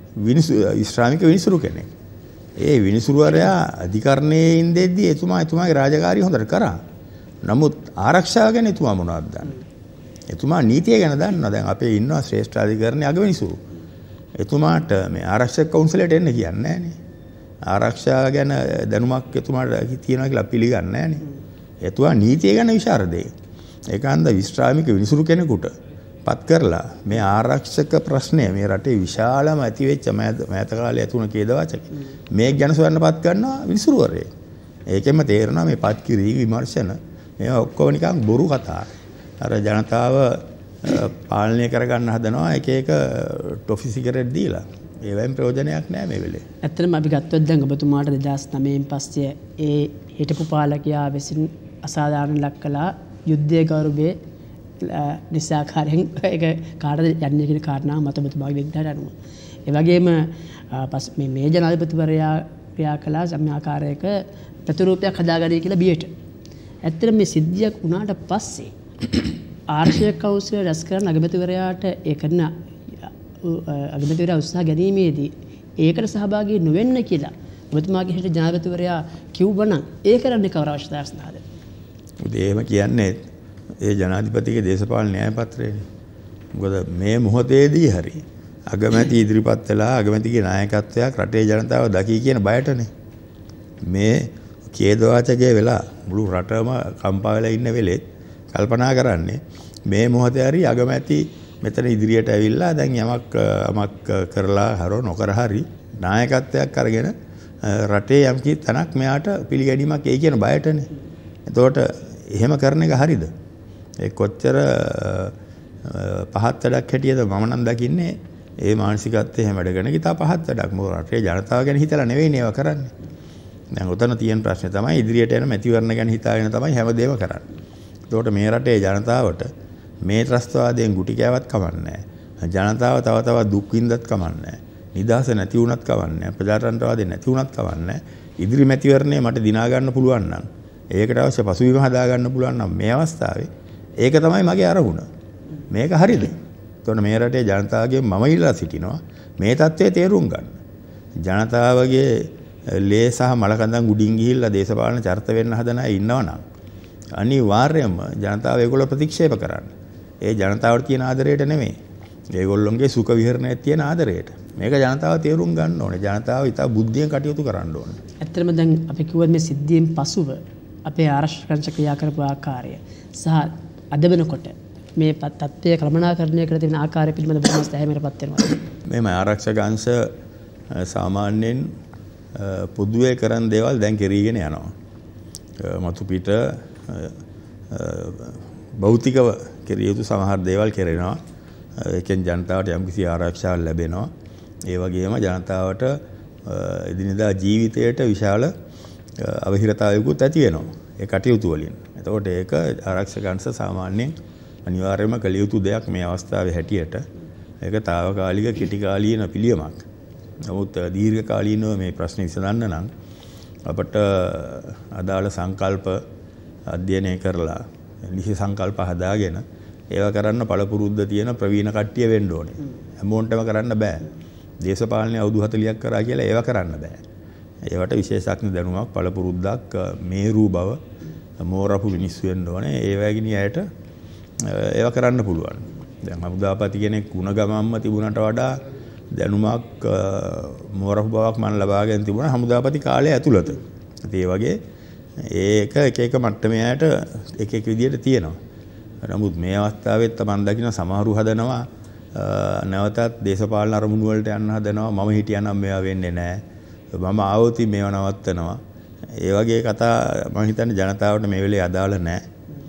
ඉස්ලාමික විනිසුරු කෙනෙක්. ඒ විනිසුරුවරයා අධිකරණයේ ඉඳෙද්දී එතුමාගේ රාජකාරිය හොඳට කරා. නමුත් ආරක්ෂාව ගැන එතුමා මොනවද දන්නේ? එතුමා නීතිය ගැන දන්නවා. දැන් අපේ ඉන්නවා ශ්‍රේෂ්ඨ අධිකරණයේ අග විනිසුරු. එතුමාට මේ ආරක්ෂක කවුන්සිලයට එන්න කියන්නේ නැහනේ. ආරක්ෂා ගැන දැනුමක් එතුමාට තියෙනවා කියලා පිළිගන්නේ නැහනේ. එතුමා නීතිය ගැන විශාරදයෙක්. ඒකාන්ත විශ්‍රාමික විනිසුරු කෙනෙකුට පත් කරලා මේ ආරක්ෂක ප්‍රශ්නය මේ රටේ විශාලම ඇති වෙච්ච මෑත කාලේ ඇතුණ කේදවාචක මේක ගැන සොයන්න පත් කරනවා විනිසුරුවරේ. ඒකෙන්ම තේරෙනවා මේ පත් කිරී විමර්ශන මේවා ඔක්කොම නිකන් බොරු කතා. අර ජනතාව පාලනය කරගන්න හදනවා එක එක ටොෆි සිගරට් දීලා. ඒවෙන් ප්‍රයෝජනයක් නැහැ මේ වෙලේ. ඇත්තටම අපි ගත්තොත් දැන් ඔබතුමාට 2009න් පස්සේ ඒ හිටපු පාලකයා විසින් අසාධාරණ ලක් කළා යුද්ධයේ ගෞරවයේ නිසාකාරයෙන් ඒක කාටද යන්නේ කියන කාරණාව මත ඔබතුමාගේ විග්‍රහයට අනුව. ඒ වගේම මේ ජනාධිපතිවරයා ක්‍රියා කළා සම්ම ආකාරයක ප්‍රතිරූපයක් හදාගන්නයි කියලා බියට. ඇත්තටම මේ සිද්ධියක් වුණාට පස්සේ ආර්ශය කවුන්සිල රැස් කරන අගමැතිවරයාට ඒ කරන අගමැතිවරයා උත්සාහ ගැනීමේදී ඒකට සහභාගී නොවෙන්න කියලා ඔබතුමාගේ හිට ජනාධිපතිවරයා කිව්වනම් ඒ කරන්නේ කවර අවශ්‍යතාවයක් සඳහාද? එහෙම කියන්නේ ඒ ජනාධිපතිගේ දේශපාලන න්‍යාය පත්‍රයනේ. මොකද මේ මොහොතේදී හරි අගමැති ඉදිරිපත් වෙලා අගමැතිගේ නායකත්වයක් රටේ ජනතාව දකි කියන බයටනේ. මේ ඛේදවාචකයේ වෙලා මුළු රටම කම්පා වෙලා ඉන්න වෙලෙත් කල්පනා කරන්නේ මේ මොහොතේ හරි අගමැති මෙතන ඉදිරියට ඇවිල්ලා දැන් යමක් කරලා හරව නොකර හරි නායකත්වයක් අරගෙන රටේ යම් කි තැනක් මෙයාට පිළිගැනීමක් එයි කියන බයටනේ. එතකොට එහෙම කරන එක හරිද? ඒ කොච්චර පහත් වැඩක් හැටියද මම නම් දකින්නේ ඒ මානසිකත්වයේ හැම වැඩගෙන කිතා පහත් වැඩක්. මොකද රටේ ජනතාව ගැන හිතලා නෙවෙයි ඒවා කරන්නේ. දැන් උතන තියෙන ප්‍රශ්නේ තමයි ඉදිරියට යන මැතිවරණ ගැන හිතාගෙන තමයි හැමදේම කරන්නේ. එතකොට මේ රටේ ජනතාවට මේ ත්‍රස්තවාදයෙන් ගුටි කෑවත් කමන්නේ නැහැ. ජනතාව තව තවත් දුක් විඳත් කමන්නේ නැහැ. නිදහස නැති වුණත් කමන්නේ නැහැ. ප්‍රජාතන්ත්‍රවාදය නැති වුණත් කමන්නේ නැහැ. ඉදිරි මැතිවරණේ මට දිනා ගන්න පුළුවන් නම් ඒකට අවශ්‍ය පසුබිම හදා ගන්න පුළුවන් නම් මේ අවස්ථාවේ ඒක තමයි මගේ අරමුණ. මේක හරිද? එතකොට මේ රටේ ජනතාවගෙන් මම ඉල්ලා සිටිනවා මේ தත්ත්වය තේරුම් ගන්න. ජනතාවගේ ලේ සහ මලකඳන් උඩින් ගිහිල්ලා දේශපාලන චරිත වෙන්න හදන අය ඉන්නවනම් අනිවාර්යයෙන්ම ජනතාව ඒගොල්ලෝ ප්‍රතික්ෂේප කරන්න. ඒ ජනතාවට තියෙන ආදරයට නෙමෙයි. ඒගොල්ලොන්ගේ සුඛ විහරණයේ තියෙන ආදරයට. මේක ජනතාව තේරුම් ගන්න ඕනේ. ජනතාව ඉතා බුද්ධියෙන් කටයුතු කරන්න ඕනේ. ඇත්තටම දැන් අපි කිව්වත් මේ සිද්ධියෙන් පසුව අපේ ආරක්ෂක ක්‍රියා කරපු ආකාරය සහ අද වෙනකොට මේ තත්ත්වය කළමනාකරණය කර තියෙන ආකාරය පිළිබඳව බොහොම ඇහැමීමටපත් වෙනවා. මේ ආරක්ෂක අංශ සාමාන්‍යයෙන් පොදුවේ කරන දේවල් දැන් කෙරීගෙන යනවා. මතු පිට භෞතිකව කෙරිය යුතු සමහර දේවල් කෙරෙනවා. ඒකෙන් ජනතාවට යම්කිසි ආරක්ෂාවක් ලැබෙනවා. ඒ වගේම ජනතාවට එදිනෙදා ජීවිතයට විශාල අවහිරතාවයකුත් ඇති වෙනවා. ඒ කටයුතු වලින්. එතකොට ඒක ආරක්ෂක අංශ සාමාන්‍යයෙන් අනිවාර්යයෙන්ම කළ යුතු දෙයක් මේ අවස්ථාවේ හැටියට. ඒක తాවකාලික කෙටිකාලීන පිළියමක්. නමුත් දීර්ඝකාලීනව මේ ප්‍රශ්නේ විසඳන්න නම් අපට අදාළ සංකල්ප අධ්‍යයනය කරලා නිසි සංකල්ප හදාගෙන ඒවා කරන්න පළපුරුද්ද තියෙන ප්‍රවීණ කට්ටිය වෙන්න ඕනේ. හැමෝන්ටම කරන්න බෑ. දේශපාලනයේ අවුරුදු 40ක් කරා කියලා ඒවා කරන්න බෑ. ඒවට විශේෂඥ දැනුමක් පළපුරුද්දක් මේරු බව මෝරපු මිනිස්සු වෙන්න ඕනේ. ඒ වගේ අයට ඒවා කරන්න පුළුවන්. දැන් හමුදාපති කෙනෙක් වුණ ගමම්ම තිබුණට වඩා දැනුමක් මෝරපු බවක් මම ලබාගෙන තිබුණා හමුදාපති කාලය ඇතුළත. ඒ වගේ ඒක එක මට්ටමේ අයට එක විදියට තියෙනවා. නමුත් මේ අවස්ථාවෙත් තමන් දකින්න සමහරු හදනවා නැවතත් දේශපාලන අරමුණු වලට යන්න හදනවා. මම හිටියනම් මේවා වෙන්නේ නැහැ. මම ආවොත් මේවා නවත්තනවා. ඒ වගේ කතා මම හිතන්නේ ජනතාවට මේ වෙලේ අදාළ නැහැ.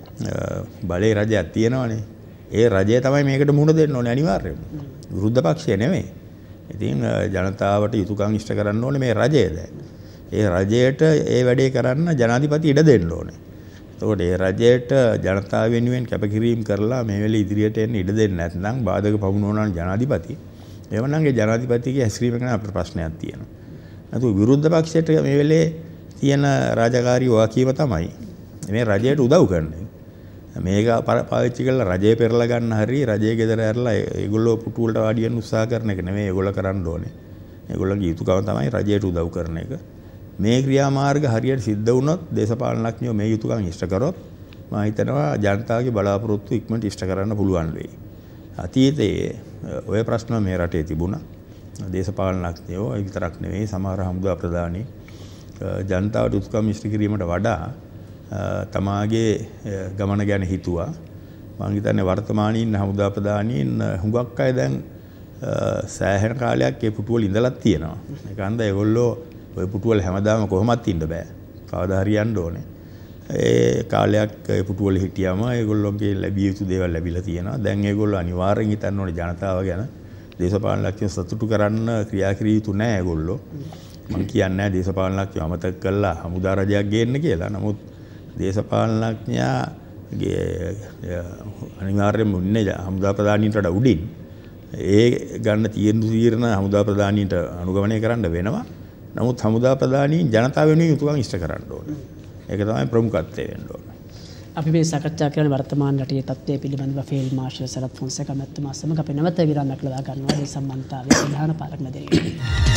බලේ රජයක් තියෙනවනේ. ඒ රජය තමයි මේකට මුහුණ දෙන්න ඕනේ අනිවාර්යයෙන්ම. විරුද්ධ පක්ෂය නෙමෙයි. ඉතින් ජනතාවට යුතුයකම් ඉෂ්ට කරන්න ඕනේ මේ රජය දැන්. ඒ රජයට ඒ වැඩේ කරන්න ජනාධිපති ඉඩ දෙන්න ඕනේ. එතකොට ඒ රජයට ජනතාව වෙනුවෙන් කැපකිරීම කරලා මේ වෙලේ ඉදිරියට එන්න ඉඩ දෙන්නේ නැත්නම් බාධක පමුණුවනවා ජනාධිපති. එවනම් ඒ ජනාධිපතිගේ හැසිරීම ගැන අපිට ප්‍රශ්නයක් තියෙනවා. නැතු විරුද්ධ පක්ෂයට මේ වෙලේ තියෙන රාජකාරී වාකීම තමයි මේ රජයට උදව් කරන්නේ. මේක පාවිච්චි කරලා රජය පෙරලා ගන්න හරි රජයේ ගෙදර ඇරලා ඒගොල්ලෝ පුටු වලට වාඩි වෙන්න උත්සාහ කරන එක නෙමෙයි ඒගොල්ලෝ කරන්න ඕනේ. ඒගොල්ලන්ගේ යුතුයකම තමයි රජයට උදව් කරන එක. මේ ක්‍රියාමාර්ග හරියට සිද්ධ වුණොත් දේශපාලනඥයෝ මේ යුතුයකම් ඉෂ්ට කරොත් මම හිතනවා ජනතාවගේ බලාපොරොත්තු ඉක්මනට ඉෂ්ට කරන්න පුළුවන් වෙයි. අතීතයේ ওই ප්‍රශ්න මේ රටේ තිබුණා. දේශපාලනඥයෝ විතරක් නෙවෙයි සමහර හමුදා ප්‍රධානී ජනතාවට උත්සාහ ඉෂ්ට කිරීමට වඩා තමාගේ ගමන ගැන හිතුවා. මම හිතන්නේ වර්තමානයේ ඉන්න හමුදා ප්‍රධානීන් හුඟක් අය දැන් සෑහෙන කාලයක් ඒ පුටුවල ඉඳලා තියෙනවා. ඒක හන්ද ඒගොල්ලෝ ওই පුටුවල හැමදාම කොහොමත් ඉන්න බෑ. කවදා හරි යන්න ඕනේ. ඒ කාලයක් ඒ පුටුවල හිටියම ඒගොල්ලෝගේ ලැබිය යුතු දේවල් ලැබිලා තියෙනවා. දැන් ඒගොල්ලෝ අනිවාර්යෙන් හිතන්න ඕනේ ජනතාව ගැන. දේශපාලනඥයෝ සතුටු කරන්න ක්‍රියා කිරිය යුතු නෑ ඒගොල්ලෝ. මම කියන්නේ නෑ දේශපාලනඥයෝ අමතක කළා හමුදා රජයක් ගේන්න කියලා. නමුත් දේශපාලනඥයාගේ අනිවාර්යයෙන්ම උන්නේ හමුදා ප්‍රධානීන්ට වඩා උඩින්. ඒ ගන්න තීරණ හමුදා ප්‍රධානීන්ට අනුගමනය කරන්න වෙනවා. නමුත් හමුදා ප්‍රධානීන් ජනතාව වෙනුවෙන් යුතුයකම් ඉෂ්ට කරන්න ඕනේ. ඒක තමයි ප්‍රමුඛත්වය වෙන්න ඕනේ. අපි මේ සාකච්ඡා කරන වර්තමාන රටේ තත්ත්වය පිළිබඳව ෆීල්ඩ් මාර්ෂල් සරත් ෆොන්සේකා මැතිතුමා සමග අපි නැවත විරාමයක් ලබා ගන්නවා. මේ සම්බන්ධතාවයේ ප්‍රධාන පාලක මැදිරියේ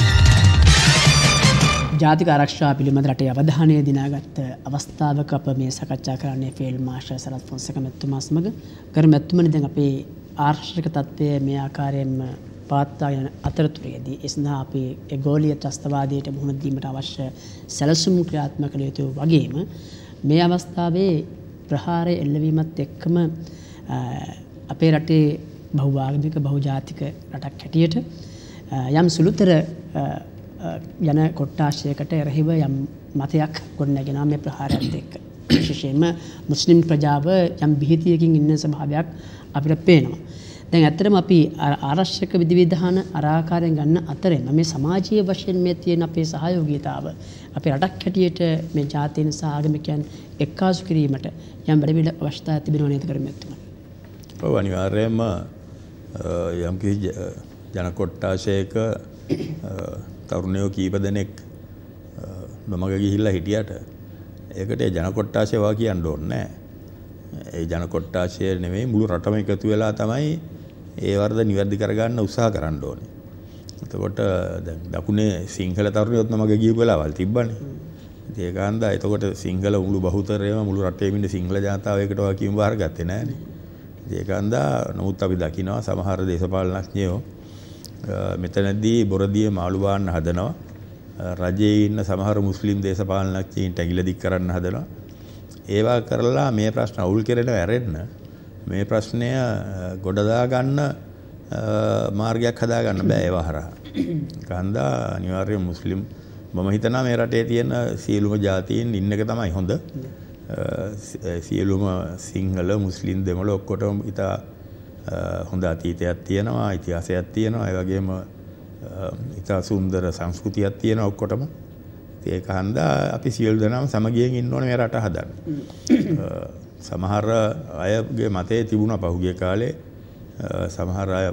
ජාතික ආරක්ෂාව පිළිබඳ රටේ අවධානය දිනාගත් අවස්ථාවක අප මේ සාකච්ඡා කරන්නේ ෆීල්ඩ් මාර්ෂල් සරත් ෆොන්සේකා මැතිතුමා සමග. කර මැතිතුමනි දැන් අපේ ආරක්ෂක තත්ත්වය මේ ආකාරයෙන්ම පවත්වාගෙන අතරතුරේදී ඒ සඳහා අපි ගෝලීය ත්‍රස්තවාදයට මුහුණ දීමට අවශ්‍ය සැලසුම් ක්‍රියාත්මක කළ යුතු වගේම මේ අවස්ථාවේ ප්‍රහාරය එල්ලවීමත් එක්කම අපේ රටේ බහුආගමික බහුජාතික රටක් හැටියට යම් සුළුතර යන කොට්ටාශයකට එරෙහිව යම් මතයක් ගොඩනැගෙනවා මේ ප්‍රහාරයත් එක්ක. විශේෂයෙන්ම මුස්ලිම් ප්‍රජාව යම් බිහිතියකින් ඉන්න ස්වභාවයක් අපිට පේනවා. දැන් ඇත්තටම අපි ආරක්ෂක විධිවිධාන ආකාරයෙන් ගන්න අතරෙම මේ සමාජීය වශයෙන් මේ තියෙන අපේ සහයෝගීතාව අපේ රටක් හැටියට මේ ජාතීන් සහ ආගමිකයන් එක්කාසු කිරීමට යම් වැඩිවිඩ අවශ්‍යතාවයක් තිබෙනවා නේද කරමැතුමා? ඔව් අනිවාර්යයෙන්ම යම් කිසි ජන කොට්ටාශයක තරුණයෝ කීප දෙනෙක් නොමග ගිහිල්ලා හිටියට ඒකට ඒ ජන කොට්ටාශය වා කියන්න ඕනේ නැහැ. ඒ ජන කොට්ටාශය නෙමෙයි මුළු රටම එකතු වෙලා තමයි ඒ වරද නිවැරදි කරගන්න උත්සාහ කරන්න ඕනේ. එතකොට දැන් දකුණේ සිංහල තරුණයොත් නමග ගියපු වෙලාවල් තිබ්බනේ. ඉතින් ඒක හන්දා එතකොට සිංහල මුළු බහුතරයම මුළු රටේම ඉන්න සිංහල ජනතාව ඒකට වගකීම් බාර ගත්තේ නැහනේ. ඉතින් ඒක හන්දා නමුත් අපි දකිනවා සමහර දේශපාලනඥයෝ මෙතනදී බොරදියේ මාළු බාන්න හදනවා. රජයේ ඉන්න සමහර මුස්ලිම් දේශපාලනඥයින්ට ඇඟිල්ල දික් කරන්න හදනවා. ඒවා කරලා මේ ප්‍රශ්න අවුල් කරනවා ඇරෙන්න මේ ප්‍රශ්නය ගොඩදා ගන්න මාර්ගයක් හදා ගන්න බෑ ඒව හරහා. කන්දා අනිවාර්යයෙන් මුස්ලිම් මම හිතනවා මේ රටේ තියෙන සියලුම ජාතීන් ඉන්න එක තමයි හොඳ. සියලුම සිංහල මුස්ලිම් දෙමළ ඔක්කොටම ඉතා හොඳ අතීතයක් තියෙනවා, ඉතිහාසයක් තියෙනවා, ඒ වගේම ඉතා සුන්දර සංස්කෘතියක් තියෙනවා ඔක්කොටම. ඒක හන්දා අපි සියලු දෙනාම සමගියෙන් ඉන්න ඕනේ මේ රට හදන්න. සමහර අයගේ මතය තිබුණා පහුගිය කාලේ සමහර අය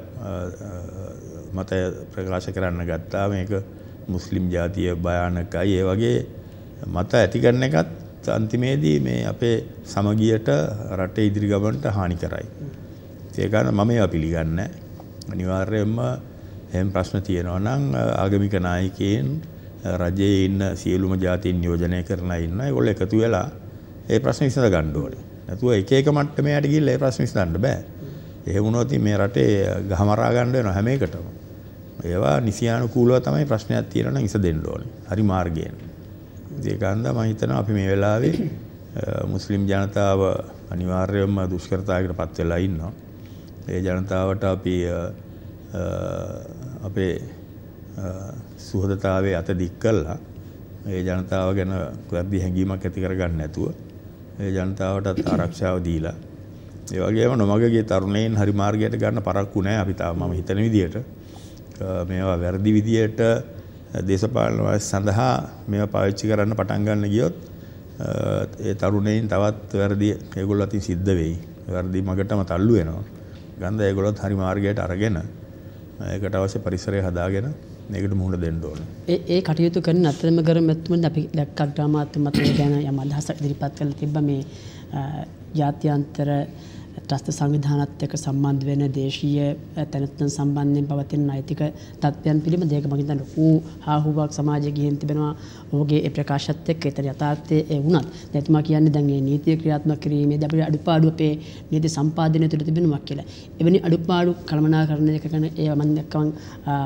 මතය ප්‍රකාශ කරන්න ගත්තා මේක මුස්ලිම් ජාතිය භයානකයි. ඒ වගේ මත ඇති කරන එකත් අන්තිමේදී මේ අපේ සමගියට රටේ ඉදිරි ගමනට හානි කරයි. ඒක මම ඒවා පිළිගන්නේ නැහැ. අනිවාර්යයෙන්ම එහෙම ප්‍රශ්න තියෙනවා නම් ආගමික නායකයන් රජයේ ඉන්න සියලුම ජාතීන් නියෝජනය කරන ඉන්න ඒගොල්ලෝ එකතු වෙලා ඒ ප්‍රශ්න විසඳ ගන්න ඕනේ. නැතුව එක එක මට්ටමේ යට ගිහිල්ලා ඒ ප්‍රශ්න විසඳන්න බෑ. එහෙම වුණොත් මේ රටේ ගහමරා ගන්න වෙනවා හැම එකටම. ඒවා නිසියානුකූලව තමයි ප්‍රශ්නයක් තියෙනවා නම් විසඳෙන්න ඕනේ. හරි මාර්ගයෙන්. ඒක හන්දා මම හිතනවා අපි මේ වෙලාවේ මුස්ලිම් ජනතාව අනිවාර්යයෙන්ම දුෂ්කරතාවයකට පත් වෙලා ඉන්නවා. ඒ ජනතාවට අපි අපේ සුහදතාවයේ අත දික් කළා ඒ ජනතාව ගැන වැරදි හැඟීමක් ඇති කරගන්න නැතුව ඒ ජනතාවටත් ආරක්ෂාව දීලා ඒ වගේම නොමගගේ තරුණයින් හරි මාර්ගයට ගන්න පරක්කු නැහැ අපි තාම මම හිතන විදියට මේවා වැරදි විදියට දේශපාලන වාසි සඳහා මේවා පාවිච්චි කරන්න පටන් ගන්න ගියොත් ඒ තරුණයින් තවත් වැරදි ඒගොල්ලෝ අතින් සිද්ධ වෙයි වැරදි මගටම තල්ලු වෙනවා ගන්ධ ඒගොල්ලොත් හරි මාර්ගයට අරගෙන ඒකට අවශ්‍ය පරිසරය හදාගෙන මේකට මුහුණ දෙන්න ඕනේ. ඒ කටයුතු කරන අතරම කරමැතුමෙන් අපි දැක්කා ග්‍රාමාත්මකත්වය ගැන යම් අදහසක් ඉදිරිපත් කරලා තිබ්බා මේ ජාත්‍යන්තර ත්‍රස්ත සංවිධානත් එක්ක සම්බන්ධ වෙන දේශීය තැනැත්තන් සම්බන්ධයෙන් පවතින නෛතික තත්ත්වයන් පිළිබඳ ඒක මම හිතන්නේ ලොකු හාහුවක් සමාජයේ ගිහින් තිබෙනවා. ඔහුගේ ඒ ප්‍රකාශයත් එක්ක ඒතර යථාර්ථයේ ඒ වුණත් දැතුමා කියන්නේ දැන් මේ නීතිය ක්‍රියාත්මක කිරීමේදී අපිට අඩුපාඩු අපේ නීති සම්පාදනය තුළ තිබෙනවා කියලා. එවැනි අඩුපාඩු කළමනාකරණය කරන ඒවා මම දැක්කම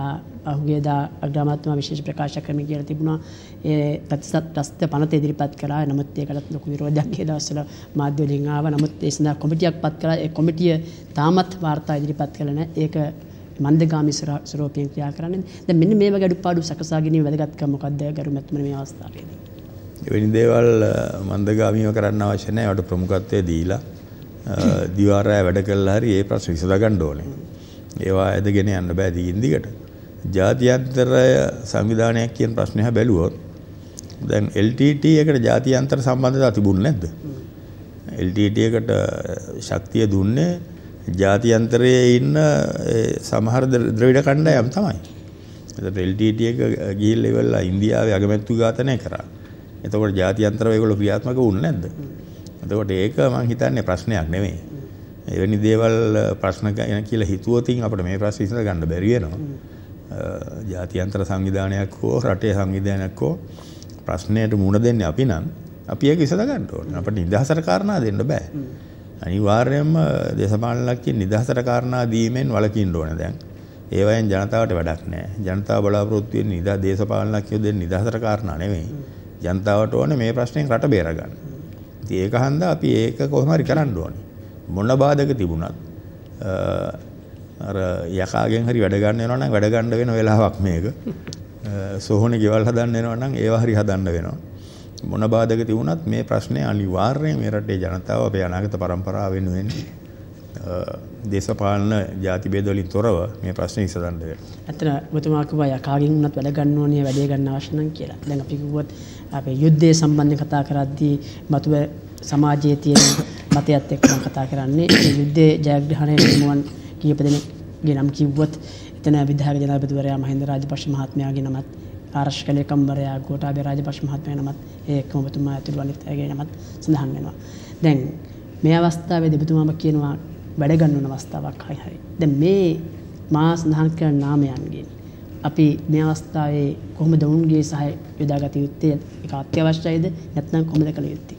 අහුගේදා අග්‍රාමාත්‍යතුමා විශේෂ ප්‍රකාශ කරමින් කියලා තිබුණා ඒ ප්‍රතිසත් පනත ඉදිරිපත් කළා. නමුත් ඒකටත් ලොකු විරෝධයක් ඒ දවස්වල මාධ්‍ය වලින් ආවා. නමුත් ඒ සඳහා කොමිටියක් පත් කළා. ඒ කොමිටිය තාමත් වාර්තා ඉදිරිපත් කළා නැහැ. ඒක මන්දගාමී ස්වරූපයෙන් ක්‍රියා කරන්නේ. දැන් මෙන්න මේ වගේ අඩුපාඩු සකසා ගැනීම වැදගත්කම මොකක්ද ගරු මැතිතුමනි මේ අවස්ථාවේදී? එවැනි දේවල් මන්දගාමීව කරන්න අවශ්‍ය නැහැ. ඒවට ප්‍රමුඛත්වය දීලා දිවාරය වැඩ කළා හරි ඒ ප්‍රශ්න විසඳ ගන්න ඕනේ. ඒවා ඇදගෙන යන්න බෑ දිගින් දිගට. ජාත්‍යන්තරය සංවිධානයක් කියන ප්‍රශ්නය බැලුවොත් දැන් LTT එකට ජාත්‍යන්තර සම්බන්ධතා තිබුණේ නැද්ද? LTT එකට ශක්තිය දුන්නේ ජාත්‍යන්තරයේ ඉන්න සමහර ද්‍රවිඩ කණ්ඩායම් තමයි. එතකොට LTT එක ගිහිල්ලා ඉවරලා ඉන්දියාවේ අගමැතිතු ඝාතනය කරා. එතකොට ජාත්‍යන්තරව ඒගොල්ලෝ ක්‍රියාත්මක වුණේ නැද්ද? එතකොට ඒක මම හිතන්නේ ප්‍රශ්නයක් නෙමෙයි. එවැනි දේවල් ප්‍රශ්න කියලා හිතුවොතින් අපිට මේ ප්‍රශ්න විසඳ ගන්න බැරි වෙනවා. ජාත්‍යන්තර සංවිධානයක් හෝ රටේ සංවිධානයක් හෝ ප්‍රශ්නයට මුහුණ දෙන්නේ අපි නම් අපි ඒක විසඳ ගන්න ඕනේ. අපිට නිදහසට කාරණා දෙන්න බෑ. අනිවාර්යයෙන්ම දේශපාලනඥයන් නිදහසට කාරණා දීමෙන් වළකින්න ඕනේ දැන්. ඒවයෙන් ජනතාවට වැඩක් නැහැ. ජනතාව බලාපොරොත්තු වෙන්නේ දේශපාලනඥයෝ දෙන්න නිදහසට කාරණා නෙමෙයි. ජනතාවට ඕනේ මේ ප්‍රශ්نين රට බේර ගන්න. ඉතින් ඒක හන්දා අපි ඒක කොහොම හරි කරන්න ඕනේ. මොන බාධක තිබුණත් අර යකාගෙන් හරි වැඩ ගන්න වෙනවා නම් වැඩ ගන්න වෙන වෙලාවක් මේක. සෝහනේ ගෙවල් හදන්න වෙනවා නම් ඒවා හරි හදන්න වෙනවා. මොන බාධක තිබුණත් මේ ප්‍රශ්නේ අනිවාර්යයෙන් මේ රටේ ජනතාව අපේ අනාගත පරම්පරාව වෙනුවෙන් දේශපාලන ಜಾති ભેද වලින් තොරව මේ ප්‍රශ්නේ විසඳන්න වෙනවා. ඇත්තට ඔබතුමා කිව්වා යකාගෙන් උනත් වැඩ ගන්න ඕනේ වැඩේ ගන්න අවශ්‍ය නම් කියලා. දැන් අපි කිව්වොත් අපේ යුද්ධයේ සම්බන්ධයෙන් කතා කරද්දී මතුව සමාජයේ තියෙන මතයත් එක්ක මම කතා කරන්නේ ඒ යුද්ධයේ ජයග්‍රහණය වෙනුවන් කීප දෙනෙක්ගේ නම් කිව්වොත් එතන විධායක ජනාධිපතිවරයා මහින්ද රාජපක්ෂ මහත්මයාගේ නමත් ආරක්ෂක ලේකම්වරයා ගෝඨාභය රාජපක්ෂ මහත්මයාගේ නමත් ඒකම ඔබතුමා ඇතුළු අනිත් අයගේ නමත් සඳහන් වෙනවා. දැන් මේ අවස්ථාවේදී ඔබතුමාම කියනවා වැඩ ගන්න ඕන අවස්ථාවක් හරි. දැන් මේ මා සඳහන් කරන නාමයන්ගෙන් අපි මේ අවස්ථාවේ කොහොමද වුන්ගේ සහය යොදාගත යුත්තේ? ඒක අත්‍යවශ්‍යයිද නැත්නම් කොහොමද කළ යුත්තේ?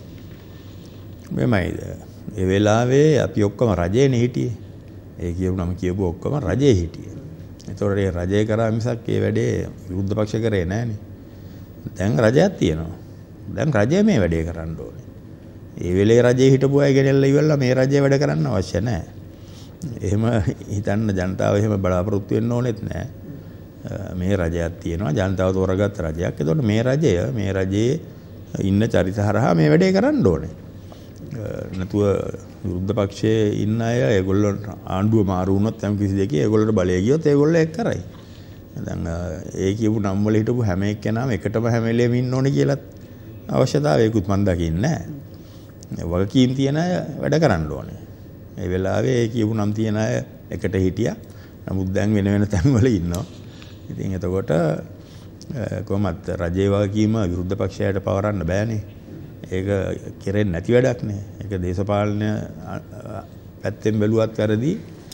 මෙමයද ඒ වෙලාවේ අපි ඔක්කොම රජේනේ හිටියේ. ඒ කියුණම කියපු ඔක්කොම රජේ හිටියේ. ඒතකොට ඒ රජේ කරා මිසක් ඒ වැඩේ විරුද්ධ පක්ෂ කරේ නැහනේ. දැන් රජයක් තියෙනවා. දැන් රජය මේ වැඩේ කරන්න ඕනේ. ඒ වෙලේ රජේ හිටපු අය ගෙනල්ලා ඉවරලා මේ රජය වැඩ කරන්න අවශ්‍ය නැහැ. එහෙම හිතන්න ජනතාව එහෙම බලාපොරොත්තු වෙන්න ඕනෙත් නැහැ. මේ රජයක් තියෙනවා ජනතාව තෝරගත්ත රජයක්. ඒතකොට මේ රජයේ ඉන්න චරිත හරහා මේ වැඩේ කරන්න ඕනේ. නැතුව විරුද්ධ පක්ෂයේ ඉන්න අය ඒගොල්ලෝ ආණ්ඩුව මාරු වුණොත් යම් කිසි දෙකේ ඒගොල්ලෝට බලය ගියොත් ඒගොල්ලෝ ඒක කරයි. දැන් ඒ කියපු නම් වල හිටපු හැම එක්කෙනාම එකටම හැම වෙලේම ඉන්න ඕනේ කියලාත් අවශ්‍යතාවයකුත් මම දකින්නේ නැහැ. වගකීම් තියන අය වැඩ කරන්න ඕනේ. ඒ වෙලාවේ ඒ කියපු නම් තියන අය එකට හිටියා. නමුත් දැන් වෙන වෙන තැන්වල ඉන්නවා. ඉතින් එතකොට කොහොමත් රජයේ වගකීම විරුද්ධ පක්ෂයට පවරන්න බෑනේ. ඒක කෙරෙන්නේ නැති වැඩක් නේ. ඒක දේශපාලන පැත්තෙන් බැලුවත් වැරදි,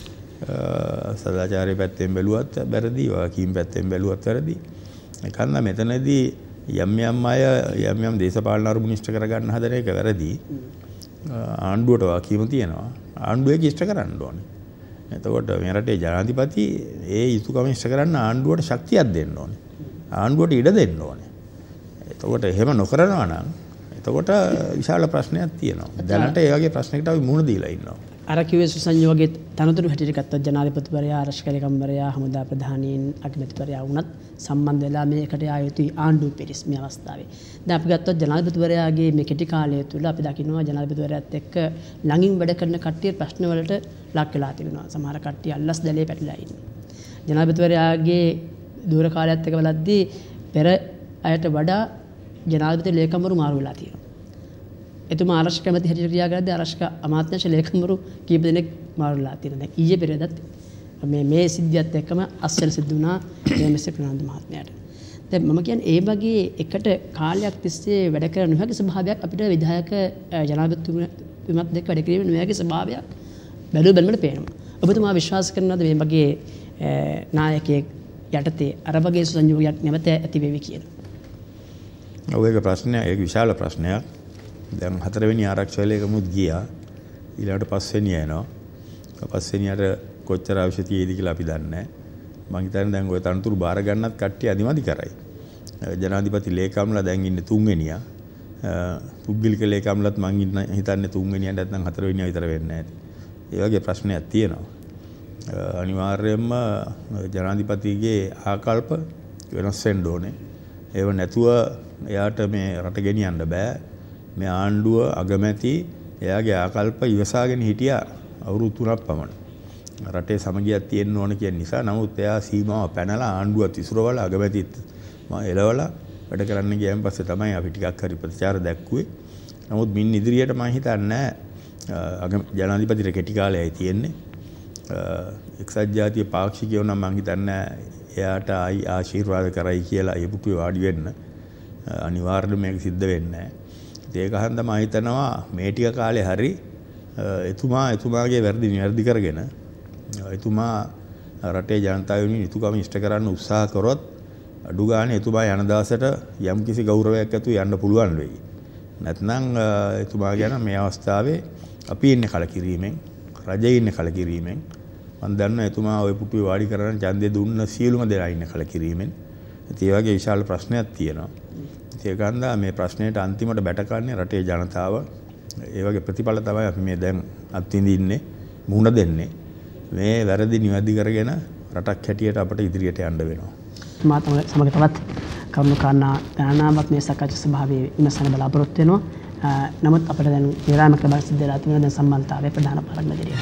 සදාචාරයේ පැත්තෙන් බැලුවත් වැරදි, වගකීම් පැත්තෙන් බැලුවත් වැරදි. ඒකන්න මෙතනදී යම් අය යම් දේශපාලන අරමුණු ඉෂ්ට කරගන්න හදන එක වැරදි. ආණ්ඩුවට වගකීම තියෙනවා. ආණ්ඩුව ඒක ඉෂ්ට කරන්න ඕනේ. එතකොට මේ රටේ ජනාධිපති ඒ යුතුයකම ඉෂ්ට කරන්න ආණ්ඩුවට ශක්තියක් දෙන්න ඕනේ. ආණ්ඩුවට ඉඩ දෙන්න ඕනේ. එතකොට එහෙම නොකරනවා නම් එතකොට විශාල ප්‍රශ්නයක් තියෙනවා. දැනට ඒ වගේ ප්‍රශ්නයකට අපි මුහුණ දීලා ඉන්නවා. අර කිව්වේ සංයෝගයේ තනතුරු හැටියට ගත්තොත් ජනාධිපතිවරයා ආරක්ෂක ලේකම්වරයා හමුදා ප්‍රධානීන් අගමැතිවරයා වුණත් සම්බන්ධ වෙලා මේකට ආ යුතුයි ආණ්ඩුව පිරිස් මේ අවස්ථාවේ. දැන් අපි ගත්තොත් ජනාධිපතිවරයාගේ මේ කෙටි කාලය තුළ අපි දකිනවා ජනාධිපතිවරයාත් එක්ක ළඟින් වැඩ කරන කට්ටිය ප්‍රශ්න වලට ලක් වෙලා තිබෙනවා. සමහර කට්ටිය අල්ලස් දැලේ පැටලලා ඉන්නවා. ජනාධිපතිවරයාගේ දූර කාලයත් එක්ක බලද්දී පෙර අයට වඩා ජනාධිපති ලේකම්වරු මාරු වෙලා තියෙනවා. එතුමා ආරක්ෂක කැමති හැටියට ක්‍රියා කරද්දී ආරක්ෂක අමාත්‍යාංශ ලේකම්වරු කීප දෙනෙක් මාරු වෙලා තියෙනවා. දැන් ඊයේ පෙරේදත් මේ සිද්ධියත් එක්කම අස්වැල් සිද්ධ වුණා මේ ප්‍රනාන්දු මහත්මයාට. දැන් මම කියන්නේ ඒ වගේ එකට කාලයක් තිස්සේ වැඩ කරන නොහැකි ස්වභාවයක් අපිට විධායක ජනාධිපතිතුමත් එක්ක වැඩ කිරීමේ නොහැකි ස්වභාවයක් බැලුවමට පේනවා. ඔබතුමා විශ්වාස කරනවද මේ වගේ නායකයෙක් යටතේ අර වගේ සංයෝගයක් නැවත ඇති වෙවි කියලා? ඔය එක ප්‍රශ්නයක්, ඒක විශාල ප්‍රශ්නයක්. දැන් 4 වෙනි ආරක්ෂක ලේකමුත් ගියා. ඊළඟට 5 වෙනිය එනවා. 5 වෙනියට කොච්චර අවශ්‍ය තියෙයිද කියලා අපි දන්නේ නැහැ. මම හිතන්නේ දැන් ওই තනතුරු බාර ගන්නත් කට්ටිය අදිමදි කරයි. ජනාධිපති ලේකම්ලා දැන් ඉන්නේ 3 වෙනියා. පුද්ගලික ලේකම්ලත් මම හිතන්නේ 3 වෙනියා නැත්නම් 4 වෙනියා විතර වෙන්නේ නැති. ඒ වගේ ප්‍රශ්නයක් තියෙනවා. අනිවාර්යයෙන්ම ජනාධිපතිගේ ආකල්ප වෙනස් වෙන්න ඕනේ. ඒව නැතුව එයාට මේ රට ගෙනියන්න බෑ. මේ ආණ්ඩුව අගමැති එයාගේ ආකල්ප ඉවසාගෙන හිටියා අවුරුදු 3ක් පමණ. රටේ සමගියක් තියෙන්න ඕන කියන නිසා. නමුත් එයා සීමාව පැනලා ආණ්ඩුවත් ඉසුරවලා අගමැතිත් එලවලා වැඩ කරන්න ගියන් පස්සේ තමයි අපි ටිකක් හරි ප්‍රතිචාර දැක්කුවේ. නමුත් මින් ඉදිරියට මම හිතන්නේ ජනාධිපතිට කෙටි කාලයයි තියෙන්නේ. එක්සත් ජාතික පාක්ෂිකයෝ නම් මම හිතන්නේ එයාට ආශිර්වාද කරයි කියලා ඒපුටුවේ වාඩි වෙන්න අනිවාර්යයෙන් මේක සිද්ධ වෙන්නේ නැහැ. ඒක හන්ද මම හිතනවා මේ ටික කාලේ හරි එතුමාගේ වැරදි නිවැරදි කරගෙන එතුමා රටේ ජනතාව වෙනුවෙන් යුතුකම ඉෂ්ට කරන්න උත්සාහ කරොත් අඩු ගානේ එතුමා යන දවසට යම්කිසි ගෞරවයක් ඇතුව යන්න පුළුවන් වෙයි. නැත්නම් එතුමා ගැන මේ අවස්ථාවේ අපි ඉන්නේ කලකිරීමෙන්, රජයේ ඉන්නේ කලකිරීමෙන්. මම දන්නවා එතුමා ওই පුටුවේ වාඩි කරගෙන ඡන්දය දුන්න සියලුම දෙනා ඉන්නේ කලකිරීමෙන්. ඒ වගේ විශාල ප්‍රශ්නයක් තියෙනවා. ඒක හන්දා මේ ප්‍රශ්නයට අන්තිමට බැටකන්නේ රටේ ජනතාව. ඒ වගේ ප්‍රතිඵල තමයි අපි මේ දැන් අත්විඳින්නේ, මුහුණ දෙන්නේ. මේ වැරදි නිවැරදි කරගෙන රටක් හැටියට අපිට ඉදිරියට යන්න වෙනවා. මාත් සමග තවත් කරුණු කාරණා ගණනාවක් මේ සාකච්ඡා සභාවේ විමසන බලාපොරොත්තු වෙනවා. නමුත් අපිට දැන් විරාමයක බල සිද්ධ වෙලා තියෙනවා. දැන් සම්මන්තාවේ ප්‍රධාන පාරක් මැදිරිය.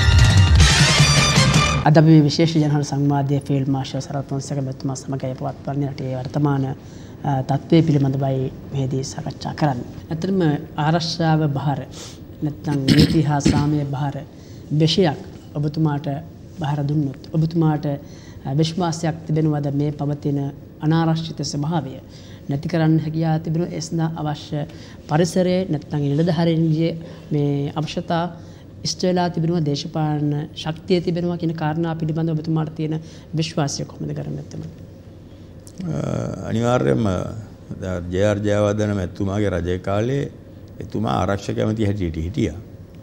අද අපි විශේෂ ජනහල් සංවාදයේ ෆීල්ඩ් මාර්ෂල් සරත් පොන්සේක මෙතුමා සමග පවත්වන්නේ රටේ වර්තමාන තත්ත්වයේ පිළිබඳවයි මෙහිදී සාකච්ඡා කරන්නේ. ඇත්තටම ආරක්ෂාව බහර නැත්නම් නීති හා සාමය බහර විශයක් ඔබතුමාට බහර දුන්නොත් ඔබතුමාට විශ්වාසයක් තිබෙනවද මේ පවතින අනාරක්ෂිත ස්වභාවය නැති කරන්න හැකියාව තිබෙනවා? ඒ සඳහා අවශ්‍ය පරිසරයේ නැත්නම් නිලධාරීන්ගේ මේ අවශ්‍යතා ඉෂ්ට වෙලා තිබෙනවා, දේශපාලන ශක්තිය තිබෙනවා කියන කාරණා පිළිබඳව ඔබතුමාට තියෙන විශ්වාසය කොහොමද කරන්නේ නැත්නම්? අනිවාර්යයෙන්ම ජේ.ආර්. ජයවර්ධන මැතිතුමාගේ රජයේ කාලේ එතුමා ආරක්ෂක ඇමති හැටියට හිටියා.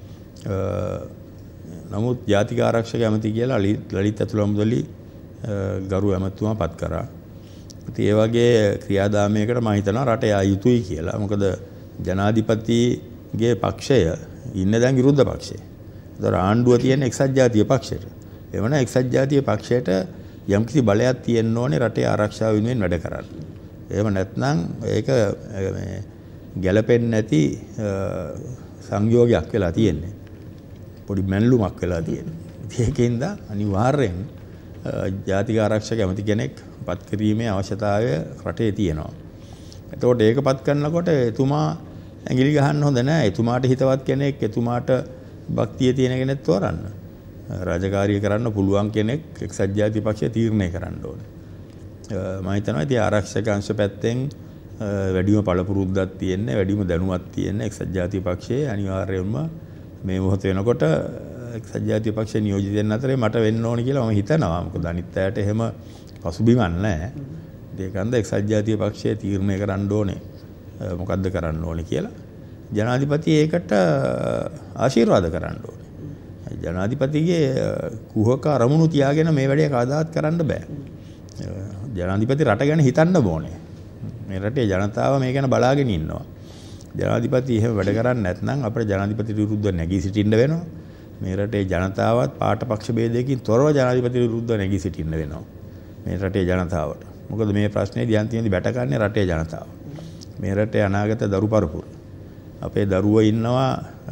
නමුත් ජාතික ආරක්ෂක ඇමති කියලා ලලිත් ඇතුළම්මුදලි ගරු ඇමතුමා පත් කරා. ඉතින් ඒ වගේ ක්‍රියාදාමයකට මම හිතනවා රට යා යුතුයි කියලා. මොකද ජනාධිපතිගේ පක්ෂය ඉන්නේ දැන් විරුද්ධ පක්ෂය. ඒතර ආණ්ඩුව තියෙන එක්සත් ජාතික පක්ෂයට. එවන එක්සත් ජාතික පක්ෂයට යම්කිසි බලයක් තියෙන්න ඕනේ රටේ ආරක්ෂාව වෙනුවෙන් වැඩ කරන්න. එහෙම නැත්නම් ඒක මේ ගැළපෙන්නේ නැති සංයෝගයක් වෙලා තියෙන්නේ. පොඩි මැන්ලුමක් වෙලා තියෙන්නේ. ඒකෙන්ද අනිවාර්යෙන් ජාතික ආරක්ෂක ඇමති කෙනෙක් පත් කිරීමේ අවශ්‍යතාවය රටේ තියෙනවා. එතකොට ඒක පත් කරනකොට එතුමා ඇඟිලි ගහන්න හොඳ නැහැ. එතුමාට හිතවත් කෙනෙක්, එතුමාට භක්තිය තියෙන කෙනෙක් තෝරන්න. රාජකාරිය කරන්න පුළුවන් කෙනෙක් එක්සත් ජාතික පක්ෂය තීරණය කරන්න ඕනේ. මම හිතනවා ඉතින් ආරක්ෂක අංශ පැත්තෙන් වැඩිම පළපුරුද්දක් තියෙන්නේ, වැඩිම දැනුමක් තියෙන්නේ එක්සත් ජාතික පක්ෂයේ. අනිවාර්යයෙන්ම මේ මොහොත වෙනකොට එක්සත් ජාතික පක්ෂයේ නියෝජිතයන් අතරේ මට වෙන්න ඕනේ කියලා මම හිතනවා. මොකද අනිත් අයට එහෙම පසුබිමක් නැහැ. ඒකන්ද එක්සත් ජාතික පක්ෂයේ තීරණය කරන්න ඕනේ මොකද්ද කරන්න ඕනේ කියලා. ජනාධිපති ඒකට ආශිර්වාද කරන්න ඕනේ. ජනාධිපතිගේ කුහක අරමුණු තියාගෙන මේ වැඩේ කවදාවත් කරන්න බෑ. ජනාධිපති රට ගැන හිතන්න ඕනේ. මේ රටේ ජනතාව මේ ගැන බලාගෙන ඉන්නවා. ජනාධිපති එහෙම වැඩ කරන්නේ නැත්නම් අපේ ජනාධිපති විරුද්ධව නැගී සිටින්න වෙනවා. මේ රටේ ජනතාවත් පාට පක්ෂ ભેදයකින් තොරව ජනාධිපති විරුද්ධව නැගී සිටින්න වෙනවා. මේ රටේ ජනතාවට. මොකද මේ ප්‍රශ්නේදී අන්තිමේදී බැටකන්නේ රටේ ජනතාව. මේ රටේ අනාගත දරු පරපුර. අපේ දරුවෝ ඉන්නවා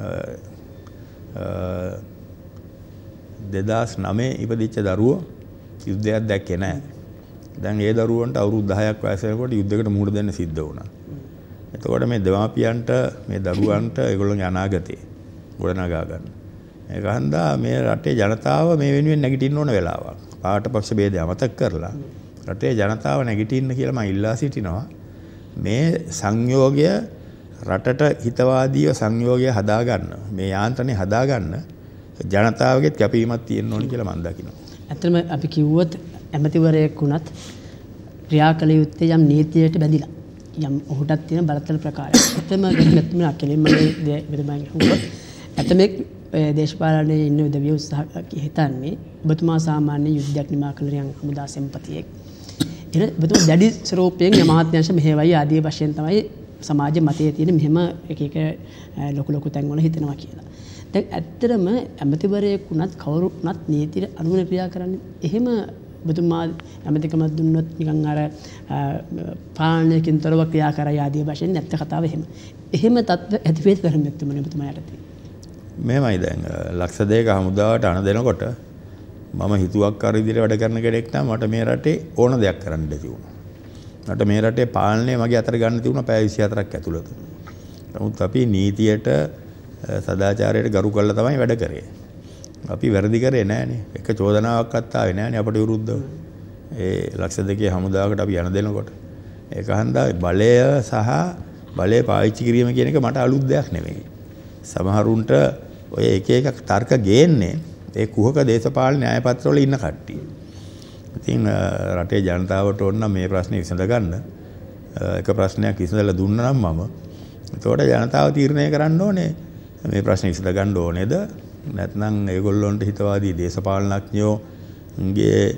2009 ඉපදිච්ච දරුවෝ යුද්ධයක් දැක්කේ නැහැ. දැන් ඒ දරුවන්ට අවුරුදු 10ක් වයස වෙනකොට යුද්ධයකට මුහුණ දෙන්න සිද්ධ වුණා. එතකොට මේ දෙමාපියන්ට මේ දරුවන්ට ඒගොල්ලෝගේ අනාගතේ ගොඩනගා ගන්න. ඒක හන්දා මේ රටේ ජනතාව මේ වෙනුවෙන් නැගිටින්න ඕන වෙලාවක්. පාට පක්ෂ ભેදය අමතක කරලා රටේ ජනතාව නැගිටින්න කියලා මම ඉල්ලා සිටිනවා. මේ සංයෝගය රටට හිතවාදීව සංයෝගය හදාගන්න, මේ යාන්ත්‍රණය හදාගන්න ජනතාවගේ කැපීමක් තියෙන්න ඕන කියලා මම දකිනවා. ඇත්තටම අපි කිව්වොත් ඇමතිවරයෙක් වුණත් ක්‍රියා කළ යුත්තේ යම් නීතියට බැඳිලා. යම් ඔහුටත් තියෙන බලතල ප්‍රකාරයක්. ඇත්තම මෙතුමා කෙලින්ම මේ විදමන් හුවොත් ඇතමෙක් දේශපාලනයේ ඉන්න උදවිය උත්සාහ හිතන්නේ ඔබතුමා සාමාන්‍ය යුද්ධයක් නිමා කළ යම් හමුදා සෙන්පතියෙක්. එහෙනම් ඔබතුමා දැඩි ස්වරූපයෙන් යමාත්‍යංශ මෙහෙවයි ආදී වශයෙන් තමයි සමාජ මතයේ තියෙන මෙහෙම එක ලොකු තැන්වල හිතනවා කියලා. දැන් ඇත්තටම ඇමතිවරයෙක් වුණත් කවුරු වුණත් නීතියට අනුව ක්‍රියා කරන්නේ. එහෙම ඔබතුමා ඇමතිකම දුන්නොත් නිකන් අර පාලනයකින් තොරව ක්‍රියා කරයි ආදී වශයෙන් නැත්te කතාව එහෙම. එහෙම තත්ත්ව ඇති වේද කරන්නේ ඔබතුමාට? මෙහෙමයි දැන් ලක්ෂ දෙක හමුදාවට අණ දෙනකොට මම හිතුවක්කාර විදිහට වැඩ කරන කෙනෙක් නම් මට මේ රටේ ඕන දෙයක් කරන්න තිබුණා. මට මේ රටේ පාලනය මගේ අතට ගන්න තිබුණා පැය 24ක් ඇතුළත. නමුත් අපි නීතියට සදාචාරයට ගරු කරලා තමයි වැඩ කරේ. අපි වැරදි කරේ නෑනේ. එක චෝදනාවක්වත් ආවේ නෑනේ අපට විරුද්ධව. ඒ ලක්ෂ දෙකේ හමුදාවකට අපි යන දෙනකොට. ඒක හන්දා බලය සහ බලය පාවිච්චි කිරීම කියන එක මට අලුත් දෙයක් නෙමෙයි. සමහරුන්ට ඔය එක තර්ක ගේන්නේ ඒ කුහක දේශපාලන න්‍යායපත්‍රවල ඉන්න කට්ටිය. ඉතින් රටේ ජනතාවට ඕන නම් මේ ප්‍රශ්නේ විසඳ ගන්න එක ප්‍රශ්නයක් විසඳලා දුන්නා නම් මම එතකොට ජනතාව තීරණය කරන්න ඕනේ මේ ප්‍රශ්නේ විසඳ ගන්න ඕනේද නැත්නම් ඒගොල්ලොන්ට හිතවාදී දේශපාලනඥයෝගේ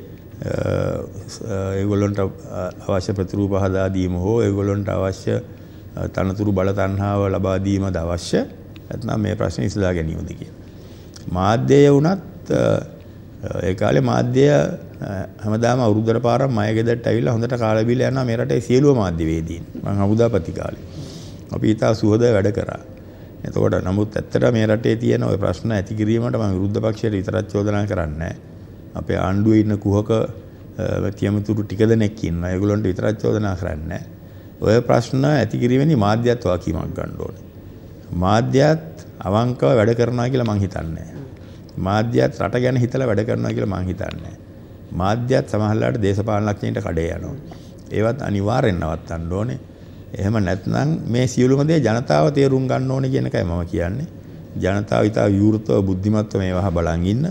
ඒගොල්ලොන්ට අවශ්‍ය ප්‍රතිරූප හදා දීම හෝ ඒගොල්ලොන්ට අවශ්‍ය තනතුරු බල තණ්හාව ලබා දීමද අවශ්‍ය නැත්නම් මේ ප්‍රශ්නේ විසඳා ගැනීමද කියලා. මාධ්‍යය වුණත් ඒ කාලේ මාධ්‍ය හැමදාම අවුරුද්දට පාරක් මය ගෙදරට ඇවිල්ලා හොඳට කාලා බීලා යනවා මේ රටේ සියලුම මාධ්‍යවේදීන්. මම හමුදාපති කාලේ. අපි ඊට සුහද වැඩ කරා. එතකොට නමුත් ඇත්තට මේ රටේ තියෙන ওই ප්‍රශ්න ඇති කිරීමට මම විරුද්ධ පක්ෂයට විතරක් චෝදනා කරන්නේ නැහැ. අපේ ආණ්ඩුවේ ඉන්න කුහක තියමතුරු ටික දෙනෙක් ඉන්නවා. ඒගොල්ලන්ට විතරක් චෝදනා කරන්නේ නැහැ. ඔය ප්‍රශ්න ඇති කිරීමේදී මාධ්‍යත් වාකීමක් ගන්න ඕනේ. මාධ්‍යත් අවංකව වැඩ කරනවා කියලා මං හිතන්නේ. මාධ්‍යත් රට ගැන හිතලා වැඩ කරනවා කියලා මං හිතන්නේ. මාධ්‍යත් සමහරවිට දේශපාලනඥයින්ට කඩේ යනවා. ඒවත් අනිවාර්යෙන් නවත්තන්න ඕනේ. එහෙම නැත්නම් මේ සියලුම දේ ජනතාව තේරුම් ගන්න ඕනේ කියන එකයි මම කියන්නේ. ජනතාව ඊට විවෘතව බුද්ධිමත්ව මේවා බලන් ඉන්න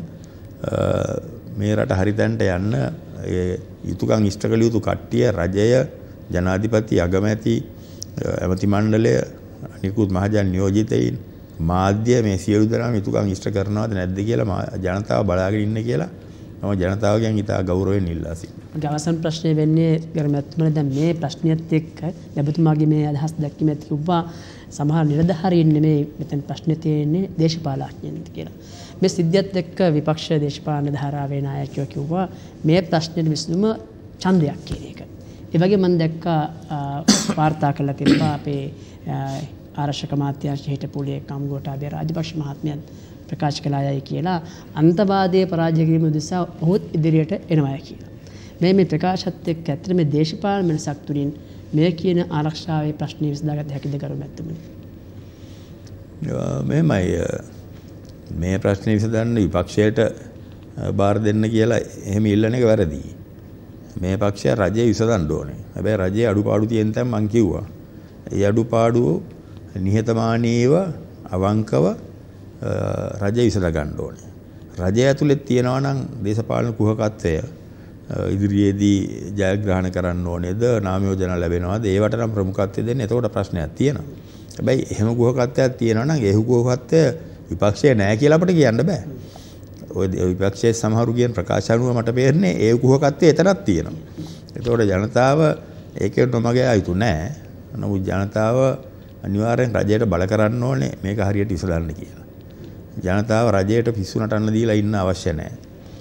මේ රට හරිතැන්ට යන්න ඒ යුතුයකම් ඉෂ්ට කළ යුතු කට්ටිය රජය ජනාධිපති අගමැති ඇමති මණ්ඩලය අනිකුත් මහජන නියෝජිතයින් මාධ්‍ය මේ සියලු දෙනාම යුතුයකම් ඉෂ්ට කරනවද නැද්ද කියලා ජනතාව බලාගෙන ඉන්න කියලා මම ජනතාවගෙන් ඉතා ගෞරවයෙන් ඉල්ලා සිටිනවා. අවසන් ප්‍රශ්නේ වෙන්නේ ගරමැතිතුමනි දැන් මේ ප්‍රශ්නියත් එක්ක ලැබතුමාගේ මේ අදහස් දැක්වීමත් කිව්වා සමහර නිලධාරීන් නෙමේ මෙතන ප්‍රශ්නේ තියෙන්නේ දේශපාලඥයන්ට කියලා. මේ සිද්ධියත් එක්ක විපක්ෂ දේශපාලන ධාරාවේ නායකයෝ කිව්වා මේ ප්‍රශ්නෙට විසඳුම ඡන්දයක් කියන එක. ඒ වගේ මම දැක්කා වාර්තා කළා තිබ්බා අපේ ආරක්ෂක මාත්‍යාංශ හිටපු ලේකම් ගෝඨාභය රාජපක්ෂ මහත්මයාත් ප්‍රකාශ කළායයි කියලා අන්තවාදයේ පරාජය කිරීම උදෙසා ඔහුත් ඉදිරියට එනවා කියලා. මේ ප්‍රකාශත් එක්ක ඇත්තට මේ දේශපාලන මනසක් තුලින් මේ කියන ආරක්ෂාවේ ප්‍රශ්නේ විසඳාගත හැකිද කරුමැතිතුමනි? මෙහෙමයි මේ ප්‍රශ්නේ විසඳන්න විපක්ෂයට බාර දෙන්න කියලා එහෙම ඉල්ලන එක වැරදි. මේ පක්ෂය රජය විසඳන්න ඕනේ. හැබැයි රජයේ අඩුපාඩු තියෙන තැන් මං කිව්වා. ඒ අඩුපාඩු නිහතමානීව අවංකව රජය විසඳ ගන්න ඕනේ. රජය ඇතුලේ තියෙනවා නම් දේශපාලන කුහකත්වය ඉදිරියේදී ජයග්‍රහණ කරන්න ඕනේද නාම යෝජනා ලැබෙනවද ඒවට නම් ප්‍රමුඛත්වය දෙන්න. එතකොට ප්‍රශ්නයක් තියෙනවා. හැබැයි එහෙම කුහකත්වයක් තියෙනවා නම් ඒ කුහකත්වය විපක්ෂය නෑ කියලා අපිට කියන්න බෑ. ඔය විපක්ෂයේ සමහරු කියන ප්‍රකාශ අනුව මට පේන්නේ ඒ කුහකත්වය එතනක් තියෙනවා. එතකොට ජනතාව ඒකේ නොමග ආයුතු නෑ. නමුත් ජනතාව අනිවාර්යෙන් රජයට බල කරන්න ඕනේ මේක හරියට විසඳන්න කියලා. ජනතාව රජයට පිස්සු නටන්න දීලා ඉන්න අවශ්‍ය නැහැ.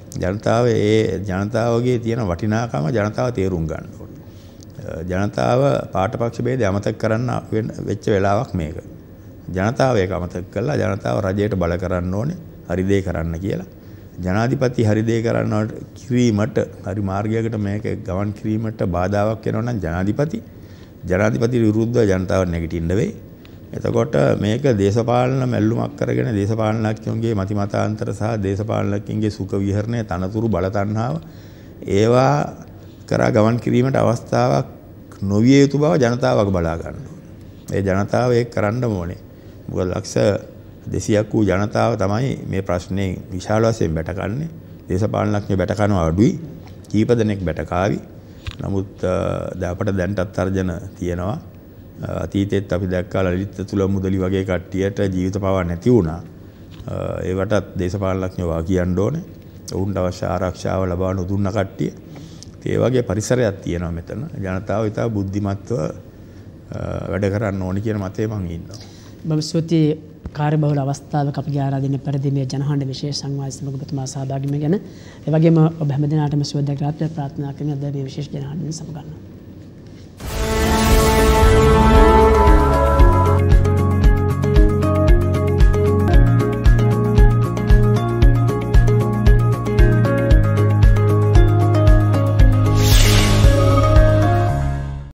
ජනතාවගේ තියෙන වටිනාකම ජනතාව තේරුම් ගන්න ඕනේ. ජනතාව පාටපක්ෂ ભેදය අමතක කරන්න වෙච්ච වෙලාවක් මේක. ජනතාව ඒක අමතක කළා ජනතාව රජයට බල කරන්න ඕනේ හරි දේ කරන්න කියලා. ජනාධිපති හරි දේ කරන්නට කිරීමට හරි මාර්ගයකට මේක ගමන් කිරීමට බාධාවක් වෙනවා නම් ජනාධිපති විරුද්ධව ජනතාව නැගිටින්න වෙයි. එතකොට මේක දේශපාලන මැල්ලුමක් කරගෙන දේශපාලනඥයන්ගේ මතිමතාන්තර සහ දේශපාලනඥයන්ගේ සුඛ විහරණය තනතුරු බල තණ්හාව ඒවා කරා ගමන් කිරීමට අවස්ථාවක් නොවිය යුතු බව ජනතාවක බලා ගන්න ඕනේ. ඒ ජනතාව ඒක කරන්න ඕනේ. මොකද ලක්ෂ 200ක් වූ ජනතාව තමයි මේ ප්‍රශ්නේ විශාල වශයෙන් බැටකන්නේ. දේශපාලනඥයෝ බැටකනවා අඩුයි. කීප දෙනෙක් බැටකාවි. නමුත් අපට දැන්ටත් තර්ජන තියෙනවා. අතීතෙත් අපි දැක්කා ලලිත තුල මුදලි වගේ කට්ටියට ජීවිත පවා නැති වුණා. ඒවටත් දේශපාලනඥයෝ වා කියන්න ඕනේ. ඔවුන්ට අවශ්‍ය ආරක්ෂාව ලබා නොදුන්න කට්ටිය. ඒ වගේ පරිසරයක් තියෙනවා මෙතන. ජනතාව ඉතා බුද්ධිමත්ව වැඩ කරන්න ඕනි කියන මතේ මම ඉන්නවා. බොහොම ස්තුතියි කාර්යබහුල අවස්ථාවක අපගේ ආරාධනය පරිදි මේ ජනහඬ විශේෂ සංවාද සමග ඔබතුමා සහභාගී වෙන ගැන ඒ වගේම ඔබ හැම දිනාටම සුවදායක රාත්‍රියක් ප්‍රාර්ථනා කරන අද මේ විශේෂ ජනහඬින් සමගන්න.